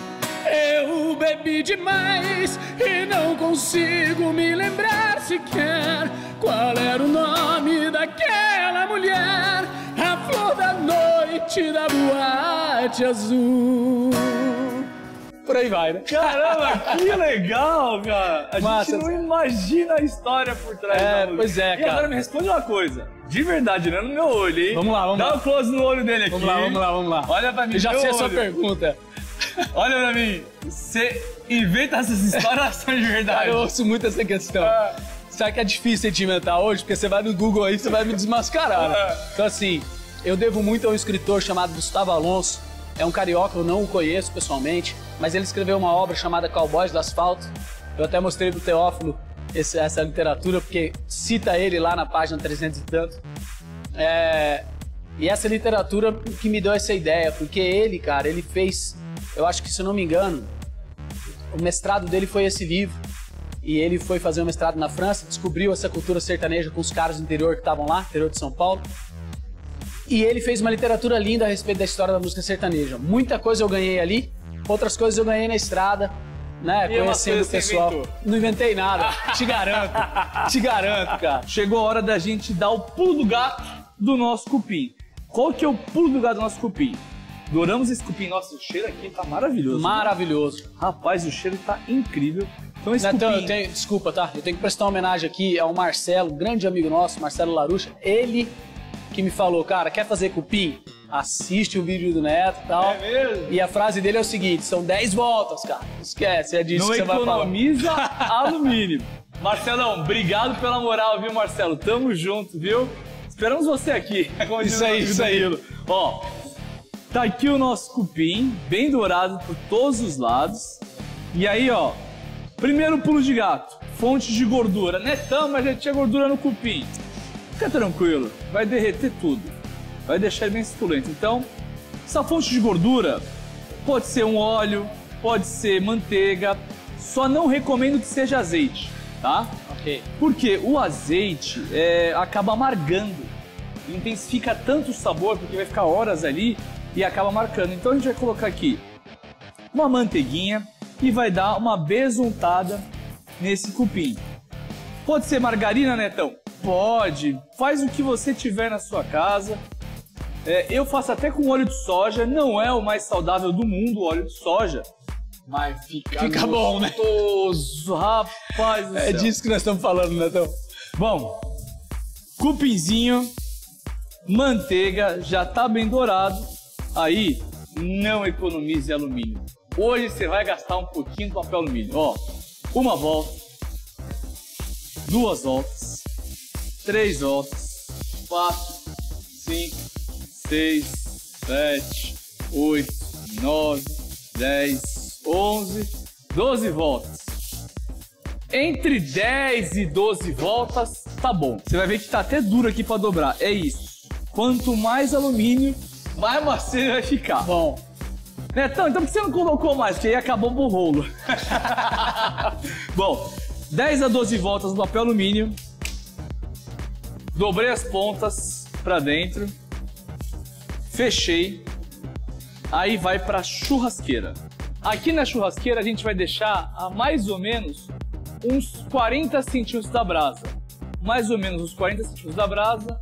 Eu bebi demais e não consigo me lembrar sequer qual era o nome daquela mulher, a flor da noite da boate azul. Por aí vai, né? Caramba, que legal, cara. A Massa. gente não imagina a história por trás da música. Pois é, E cara. agora me responde uma coisa. De verdade, olhando no meu olho, hein? Vamos lá, vamos Dá lá. um close no olho dele aqui. Vamos lá. Olha pra mim, Eu já meu sei a sua olho. pergunta. Olha pra mim. Você inventa essas histórias são de verdade. Cara, eu ouço muito essa questão. Sabe que é difícil sentimentar hoje? Porque você vai no Google aí, você vai me desmascarar, né? Então assim, eu devo muito a um escritor chamado Gustavo Alonso. É um carioca, eu não o conheço pessoalmente, mas ele escreveu uma obra chamada Cowboys do Asfalto. Eu até mostrei pro Teófilo essa literatura, porque cita ele lá na página 300 e tanto. E essa literatura que me deu essa ideia, porque ele, cara, ele fez, eu acho que se eu não me engano, o mestrado dele foi esse livro. E ele foi fazer um mestrado na França, descobriu essa cultura sertaneja com os caras do interior que estavam lá, interior de São Paulo. E ele fez uma literatura linda a respeito da história da música sertaneja. Muita coisa eu ganhei ali, outras coisas eu ganhei na estrada, né? Conhecendo o pessoal. Não inventei nada, te garanto, cara. Chegou a hora da gente dar o pulo do gato do nosso cupim. Qual que é o pulo do gato do nosso cupim? Douramos esse cupim. Nossa, o cheiro aqui tá maravilhoso. Maravilhoso. Né? Rapaz, o cheiro tá incrível. Então esse Netão, cupim... desculpa, tá? Eu tenho que prestar uma homenagem aqui ao Marcelo, grande amigo nosso, Marcelo Larucha. Ele que me falou, cara, quer fazer cupim? Assiste o vídeo do Neto e tal. É mesmo? E a frase dele é o seguinte, são 10 voltas, cara. Esquece, é disso que você vai falar. Não economiza alumínio. Marcelão, obrigado pela moral, viu, Marcelo? Tamo junto, viu? Esperamos você aqui. Isso aí. Ó, tá aqui o nosso cupim, bem dourado por todos os lados. E aí, ó, primeiro pulo de gato, fonte de gordura. Netão, mas já tinha gordura no cupim. Fica tranquilo, vai derreter tudo. Vai deixar ele bem suculento. Então, essa fonte de gordura pode ser um óleo, pode ser manteiga. Só não recomendo que seja azeite, tá? Ok. Porque o azeite acaba amargando. Intensifica tanto o sabor, porque vai ficar horas ali e acaba marcando. Então a gente vai colocar aqui uma manteiguinha e vai dar uma besuntada nesse cupim. Pode ser margarina, Netão? Pode. Faz o que você tiver na sua casa. Eu faço até com óleo de soja. Não é o mais saudável do mundo o óleo de soja. Mas fica bom, né? Gostoso, rapaz do céu. É disso que nós estamos falando, Netão. Bom, cupinzinho, manteiga, já tá bem dourado. Aí, não economize alumínio. Hoje você vai gastar um pouquinho de papel alumínio. Ó, uma volta, 2 voltas, 3 voltas, 4, 5, 6, 7, 8, 9, 10, 11, 12 voltas. Entre 10 e 12 voltas, tá bom. Você vai ver que tá até duro aqui pra dobrar. É isso. Quanto mais alumínio, mais macio vai ficar. Bom. Netão, então por que você não colocou mais? Porque aí acabou o rolo. Bom, 10 a 12 voltas no papel alumínio. Dobrei as pontas pra dentro. Fechei. Aí vai pra churrasqueira. Aqui na churrasqueira a gente vai deixar a mais ou menos uns 40 centímetros da brasa. Mais ou menos uns 40 centímetros da brasa.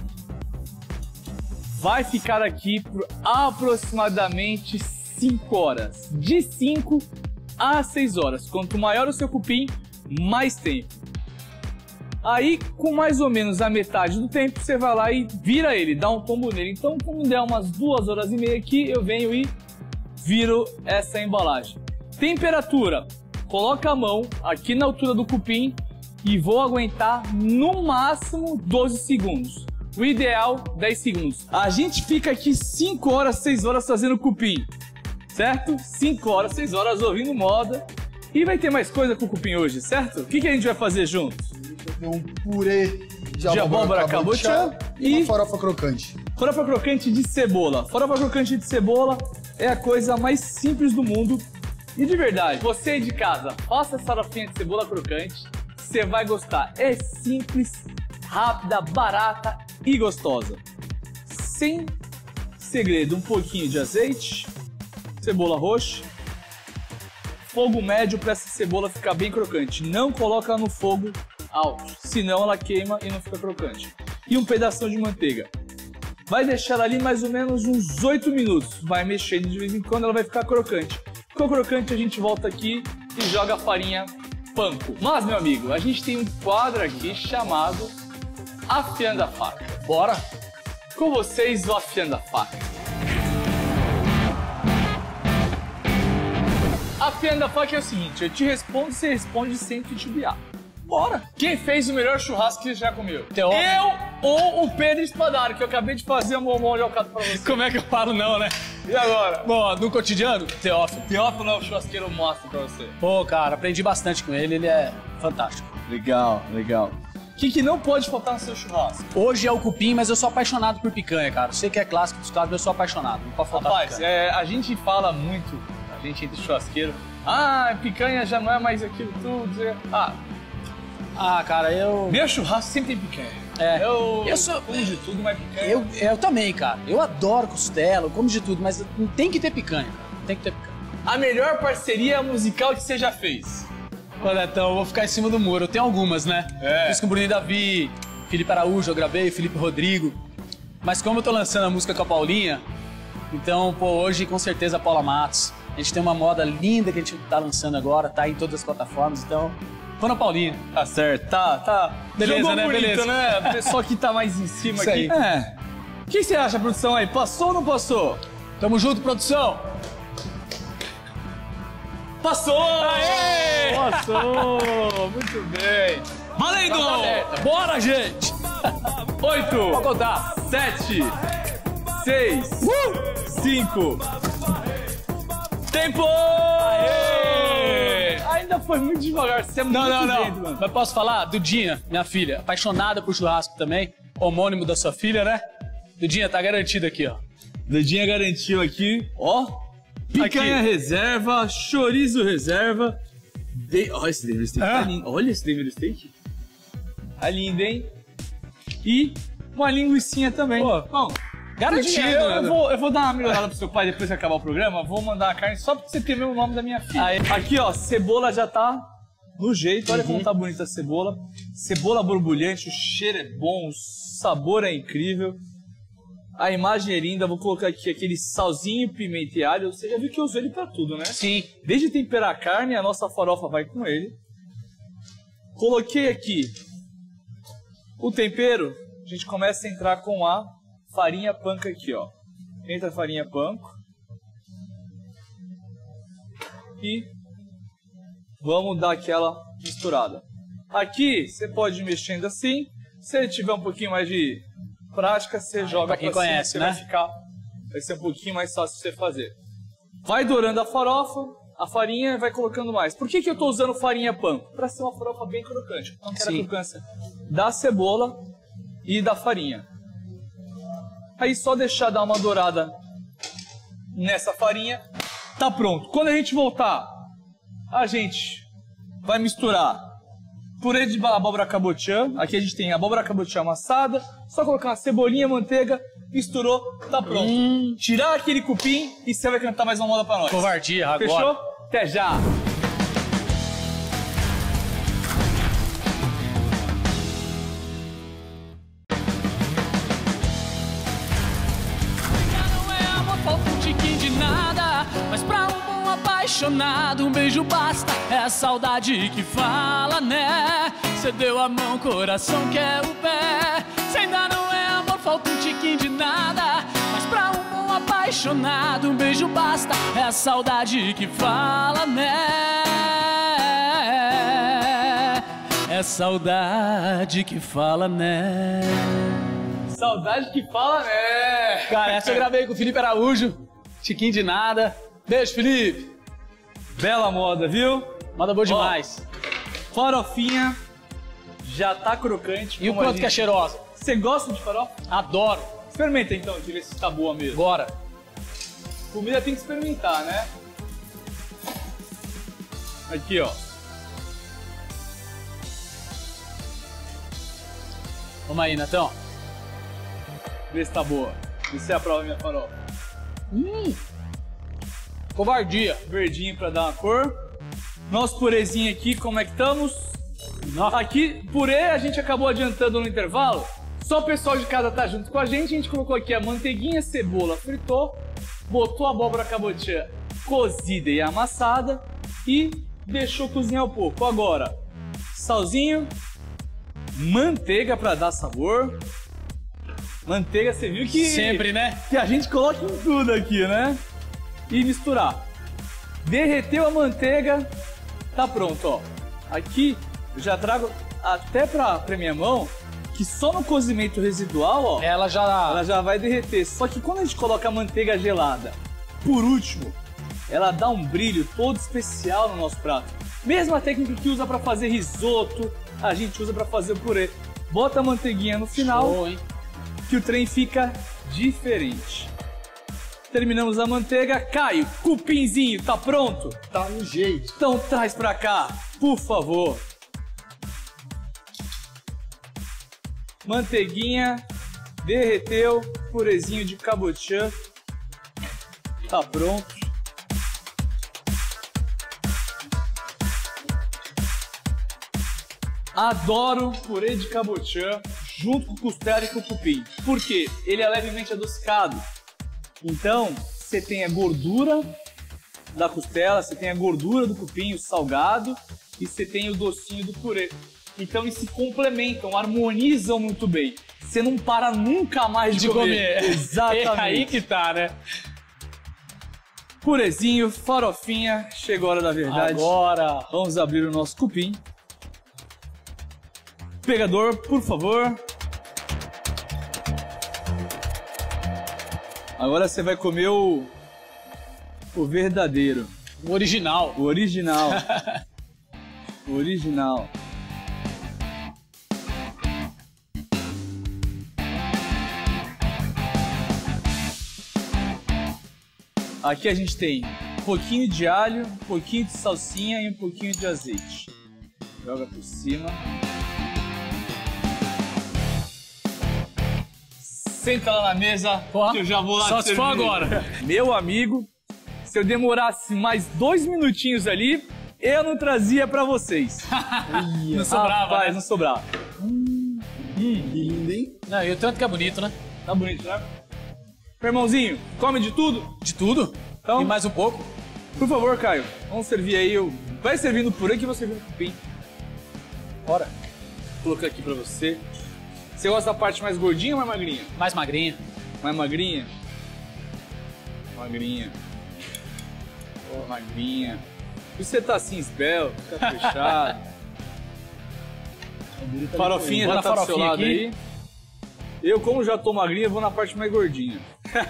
Vai ficar aqui por aproximadamente 5 horas. De 5 a 6 horas. Quanto maior o seu cupim, mais tempo. Aí, com mais ou menos a metade do tempo, você vai lá e vira ele, dá um tombo nele. Então, quando der umas 2 horas e meia aqui, eu venho e viro essa embalagem. Temperatura. Coloca a mão aqui na altura do cupim e vou aguentar no máximo 12 segundos. O ideal, 10 segundos. A gente fica aqui 5 horas, 6 horas fazendo cupim, certo? 5 horas, 6 horas ouvindo moda. E vai ter mais coisa com o cupim hoje, certo? O que a gente vai fazer juntos? Um purê de abóbora cabotiã e uma farofa crocante. Farofa crocante de cebola. Farofa crocante de cebola é a coisa mais simples do mundo. E de verdade, você aí de casa, faça essa farofinha de cebola crocante. Você vai gostar. É simples, rápida, barata e gostosa. Sem segredo, um pouquinho de azeite, cebola roxa, fogo médio para essa cebola ficar bem crocante. Não coloca no fogo alto, senão ela queima e não fica crocante. E um pedação de manteiga. Vai deixar ela ali mais ou menos uns 8 minutos. Vai mexendo de vez em quando, ela vai ficar crocante. Ficou crocante, a gente volta aqui e joga a farinha panko. Mas, meu amigo, a gente tem um quadro aqui chamado Afiando a Faca. Bora? Com vocês, o Afiando a Faca. Afiando a Faca é o seguinte, eu te respondo, você responde sem titubear. Bora! Quem fez o melhor churrasco que você já comeu? Teófilo. Eu ou o Pedro Espadaro, que eu acabei de fazer a mão de alcatra pra você. Como é que eu falo não, né? E agora? Bom, no cotidiano, Teófilo. Teófilo é o churrasqueiro monstro pra você. Pô, cara, aprendi bastante com ele, ele é fantástico. Legal, legal. que não pode faltar no seu churrasco? Hoje é o cupim, mas eu sou apaixonado por picanha, cara. Eu sei que é clássico dos caras, mas eu sou apaixonado. Não pode faltar Rapaz, picanha. a gente fala muito, a gente entre churrasqueiro, picanha já não é mais aquilo tudo. Cara, eu... Meu churrasco sempre tem picanha. Eu sou... como de tudo, mas picanha. Eu também, cara. Eu adoro costela, eu como de tudo, mas tem que ter picanha, cara. Tem que ter picanha. A melhor parceria musical que você já fez? Olha, então, eu vou ficar em cima do muro. Eu tenho algumas, né? Fiz com o Bruninho Davi, Felipe Araújo, eu gravei, Felipe Rodrigo. Mas como eu tô lançando a música com a Paulinha, então, hoje com certeza a Paula Matos. A gente tem uma moda linda que a gente tá lançando agora, tá em todas as plataformas, então... Vou na Paulinha. Tá certo, tá. Beleza, jogou né? bonito, Beleza. né? O pessoal que tá mais em cima Isso aqui. aí. O que você acha, produção, aí? Passou ou não passou? Tamo junto, produção! Passou! Aê! Passou! Muito bem! Valendo! Bora, gente! 8, Vou contar. 7, 6, 5. Tempo! Aê! Ainda foi muito devagar, você é muito lento, mano. Mas posso falar? Dudinha, minha filha, apaixonada por churrasco também, homônimo da sua filha, né? Dudinha, tá garantido aqui, ó. Dudinha garantiu aqui, ó. Picanha Aqui. reserva, chorizo reserva. Olha esse Denver Steak, tá lindo. Olha esse Denver Steak. Tá lindo, hein? E uma linguicinha também. Pô, bom, garantido, eu né? vou dar uma melhorada pro seu pai depois que acabar o programa. Vou mandar a carne só pra você ter mesmo o nome da minha filha. Aí. Aqui, ó, cebola já tá no jeito. Olha como tá bonita a cebola. Cebola borbulhante, o cheiro é bom, o sabor é incrível. A imagem é linda, vou colocar aqui aquele salzinho, pimenta e alho. Você já viu que eu uso ele pra tudo, né? Sim. Desde temperar a carne, a nossa farofa vai com ele. Coloquei aqui o tempero. A gente começa a entrar com a farinha panko aqui, ó. Entra a farinha panko. E vamos dar aquela misturada. Aqui, você pode ir mexendo assim. Se ele tiver um pouquinho mais de prática, você joga pra quem cima, conhece, que né? vai ser um pouquinho mais fácil de você fazer. Vai dourando a farofa, a farinha vai colocando mais. Por que eu tô usando farinha panko? Para ser uma farofa bem crocante. Então quero a crocância da cebola e da farinha. Aí só deixar dar uma dourada nessa farinha, tá pronto. Quando a gente voltar, a gente vai misturar purê de abóbora cabotiã. Aqui a gente tem abóbora cabotiã amassada. Só colocar uma cebolinha, manteiga, misturou, tá pronto. Tirar aquele cupim e você vai cantar mais uma moda pra nós. Covardia, agora. Fechou? Até já! Não é amor, falta um tiquinho de nada, mas pra um bom apaixonado um beijo basta. É a saudade que fala, né? Cê deu a mão, coração quer o pé. Cê ainda não é amor, falta um tiquinho de nada, mas pra um bom apaixonado um beijo basta. É a saudade que fala, né? É saudade que fala, né? Saudade que fala, né? Cara, essa eu gravei com o Felipe Araújo, tiquinho de nada. Beijo, Felipe. Bela moda, viu? Moda boa demais. Farofinha já tá crocante. E o quanto que é cheirosa? Você gosta de farofa? Adoro. Experimenta então, de ver se tá boa mesmo. Bora. Comida tem que experimentar, né? Aqui, ó. Vamos aí, Natão. Vê se tá boa. Vê se aprova a minha farofa. Covardia. Verdinho pra dar uma cor. Nosso purezinho aqui, como é que estamos? Aqui, purê, a gente acabou adiantando no intervalo. Só o pessoal de casa tá junto com a gente colocou aqui a manteiguinha, cebola, fritou, botou a abóbora cabotiã cozida e amassada e deixou cozinhar um pouco. Agora, salzinho, manteiga pra dar sabor. Manteiga, você viu que... Sempre, né? Que a gente coloca em tudo aqui, né? E misturar. Derreteu a manteiga, tá pronto, ó. Aqui eu já trago até pra minha mão que só no cozimento residual, ó, Ela já vai derreter. Só que quando a gente coloca a manteiga gelada, por último, ela dá um brilho todo especial no nosso prato. Mesma técnica que usa pra fazer risoto, a gente usa pra fazer o purê. bota a manteiguinha no final, Show, hein? que o trem fica diferente. Terminamos a manteiga. Caio, cupinzinho, tá pronto? Tá no jeito. Então traz pra cá, por favor. Manteiguinha, derreteu, purezinho de cabotiã, tá pronto. Adoro purê de cabotiã junto com costela e com cupim. Por quê? Ele é levemente adocicado. Então, você tem a gordura da costela, você tem a gordura do cupim, o salgado, e você tem o docinho do purê. Então eles se complementam, harmonizam muito bem. Você não para nunca mais de comer. Exatamente. É aí que tá, né? Purezinho, farofinha, chegou a hora da verdade. Agora. Vamos abrir o nosso cupim. Pegador, por favor. Agora você vai comer o verdadeiro. O original. O original. O original. Aqui a gente tem um pouquinho de alho, um pouquinho de salsinha e um pouquinho de azeite. Joga por cima. Senta lá na mesa, Ó, que eu já vou lá só te se for servir. agora. Meu amigo, se eu demorasse mais 2 minutinhos ali, eu não trazia pra vocês. Não sobrava, Rapaz, né? não sobrava. Que lindo, hein? Não, e o tanto que é bonito, né? Tá bonito, né? Meu irmãozinho, come de tudo? De tudo. Então, E mais um pouco. por favor, Caio, vamos servir aí. Vai servindo o purê que eu vou servir o cupim. Bora. Vou colocar aqui pra você. Você gosta da parte mais gordinha ou mais magrinha? Mais magrinha. Mais magrinha? Magrinha. Oh, magrinha. E você tá assim, esbelto, tá fechado. Farofinha Bora já tá do seu farofinha lado aqui. aí. Eu, como já tô magrinha, vou na parte mais gordinha.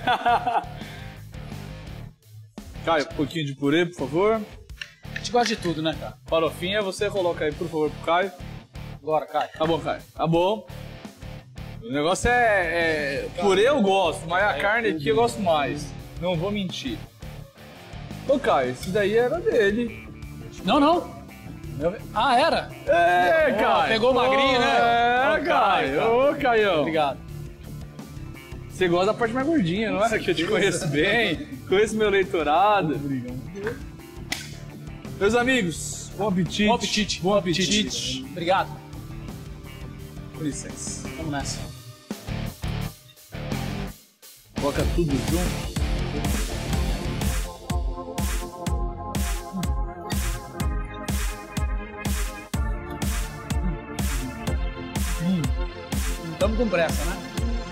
Caio, um pouquinho de purê, por favor. A gente gosta de tudo, né, cara? Farofinha, você coloca aí, por favor, pro Caio. Bora, Caio. Tá bom, Caio. Tá bom. O negócio purê eu gosto, mas a carne aqui eu gosto mais. Não vou mentir. Ô, Caio, esse daí era dele. Não, não. Ah, era? É, Caio. pegou o magrinho, né? É, Ô, Caio. Ô, Caião. Obrigado. Você gosta da parte mais gordinha, não é? Que eu te conheço bem. Conheço meu eleitorado. Meus amigos, bom apetite. Bom apetite. Bom apetite. Obrigado. Com licença. Vamos nessa. Coloca tudo junto. Tamo com pressa, né?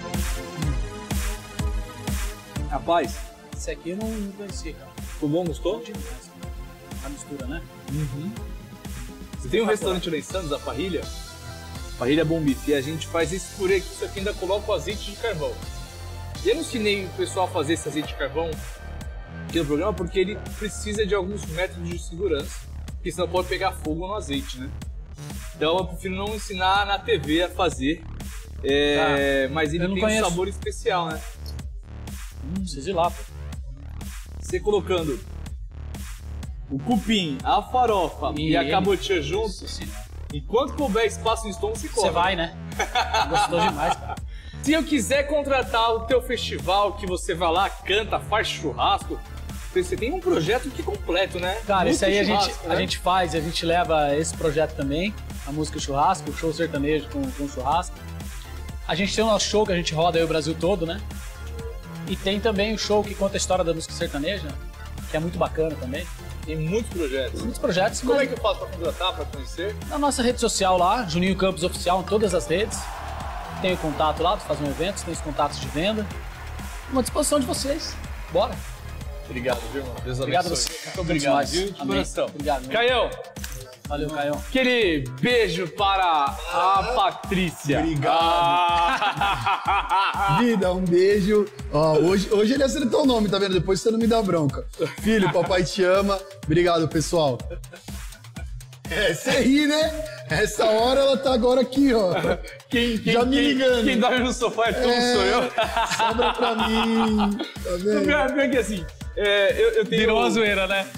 Rapaz, Esse aqui eu não conhecia, cara. ficou bom? Gostou? Demais. A mistura, né? Você tem um restaurante lá em Santos, a Parrilha? Parrilha Bom Bife. E a gente faz esse purê que isso aqui ainda coloca o azeite de carvão. E eu não ensinei o pessoal a fazer esse azeite de carvão aqui no programa porque ele precisa de alguns métodos de segurança, porque senão pode pegar fogo no azeite, né? Então eu prefiro não ensinar na TV a fazer, mas ele eu não tem um conheço. sabor especial, né? Precisa ir lá, pô. Você colocando o cupim, a farofa e a ele. cabotiã junto, enquanto couber espaço no estômago, se come. Você vai, né? Gostou demais, cara. Se eu quiser contratar o teu festival, que você vai lá, canta, faz churrasco, você tem um projeto que completo, né? Cara, Muito isso aí churrasco, a gente faz, a gente leva esse projeto também, a música churrasco, o show sertanejo com churrasco. A gente tem o nosso show que a gente roda aí o Brasil todo, né? E tem também o show que conta a história da música sertaneja, que é muito bacana também. Tem muitos projetos. Muitos projetos, Como mas é que eu faço pra contratar, pra conhecer? na nossa rede social lá, Juninho Campos Oficial, em todas as redes. Tem o contato lá, tu faz um evento, tem os contatos de venda. À disposição de vocês. Bora. Obrigado, viu, irmão? Deus Obrigado a abençoe. você. Muito obrigado, viu? De Amém. coração. Obrigado. meu. Caião, Valeu, Caião. aquele beijo para a Patrícia. Obrigado. Vida, um beijo. Ó, hoje ele acertou o nome, tá vendo? Depois você não me dá bronca. Filho, papai te ama. Obrigado, pessoal. Você ri, né? Essa hora ela tá agora aqui, ó. Já me ligando. Quem dorme no sofá sou eu. Sobra pra mim. Tá vendo? Pior que assim, eu tenho... Virou uma zoeira, né?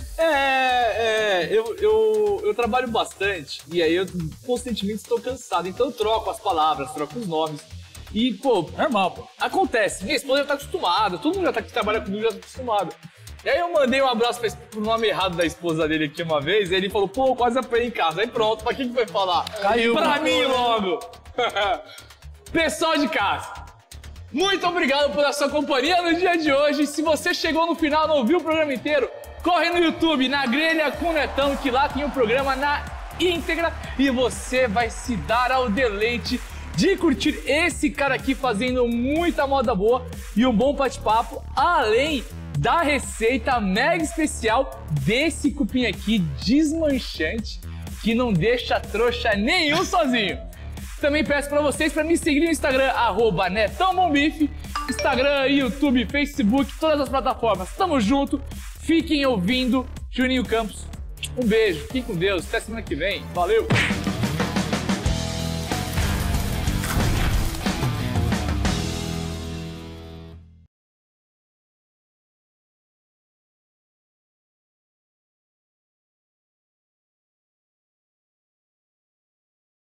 Eu trabalho bastante e aí eu constantemente estou cansado, então eu troco as palavras, troco os nomes. E, pô, Normal, pô. acontece, minha esposa já tá acostumada, todo mundo que trabalha comigo já tá acostumado. E aí eu mandei um abraço pro nome errado da esposa dele aqui uma vez, e ele falou, pô, quase apanhei em casa. Aí pronto, pra quem que vai falar? Caiu. Pra mim logo! Pessoal de casa, muito obrigado pela sua companhia no dia de hoje. Se você chegou no final e não ouviu o programa inteiro, corre no YouTube, na Grelha com o Netão, que lá tem o programa na íntegra e você vai se dar ao deleite de curtir esse cara aqui fazendo muita moda boa e um bom bate-papo, além da receita mega especial desse cupim aqui desmanchante que não deixa trouxa nenhum sozinho. Também peço pra vocês para me seguir no Instagram, @NetãoBomBife, Instagram, YouTube, Facebook, todas as plataformas. Tamo junto, fiquem ouvindo Juninho Campos. Um beijo, fiquem com Deus, até semana que vem. Valeu!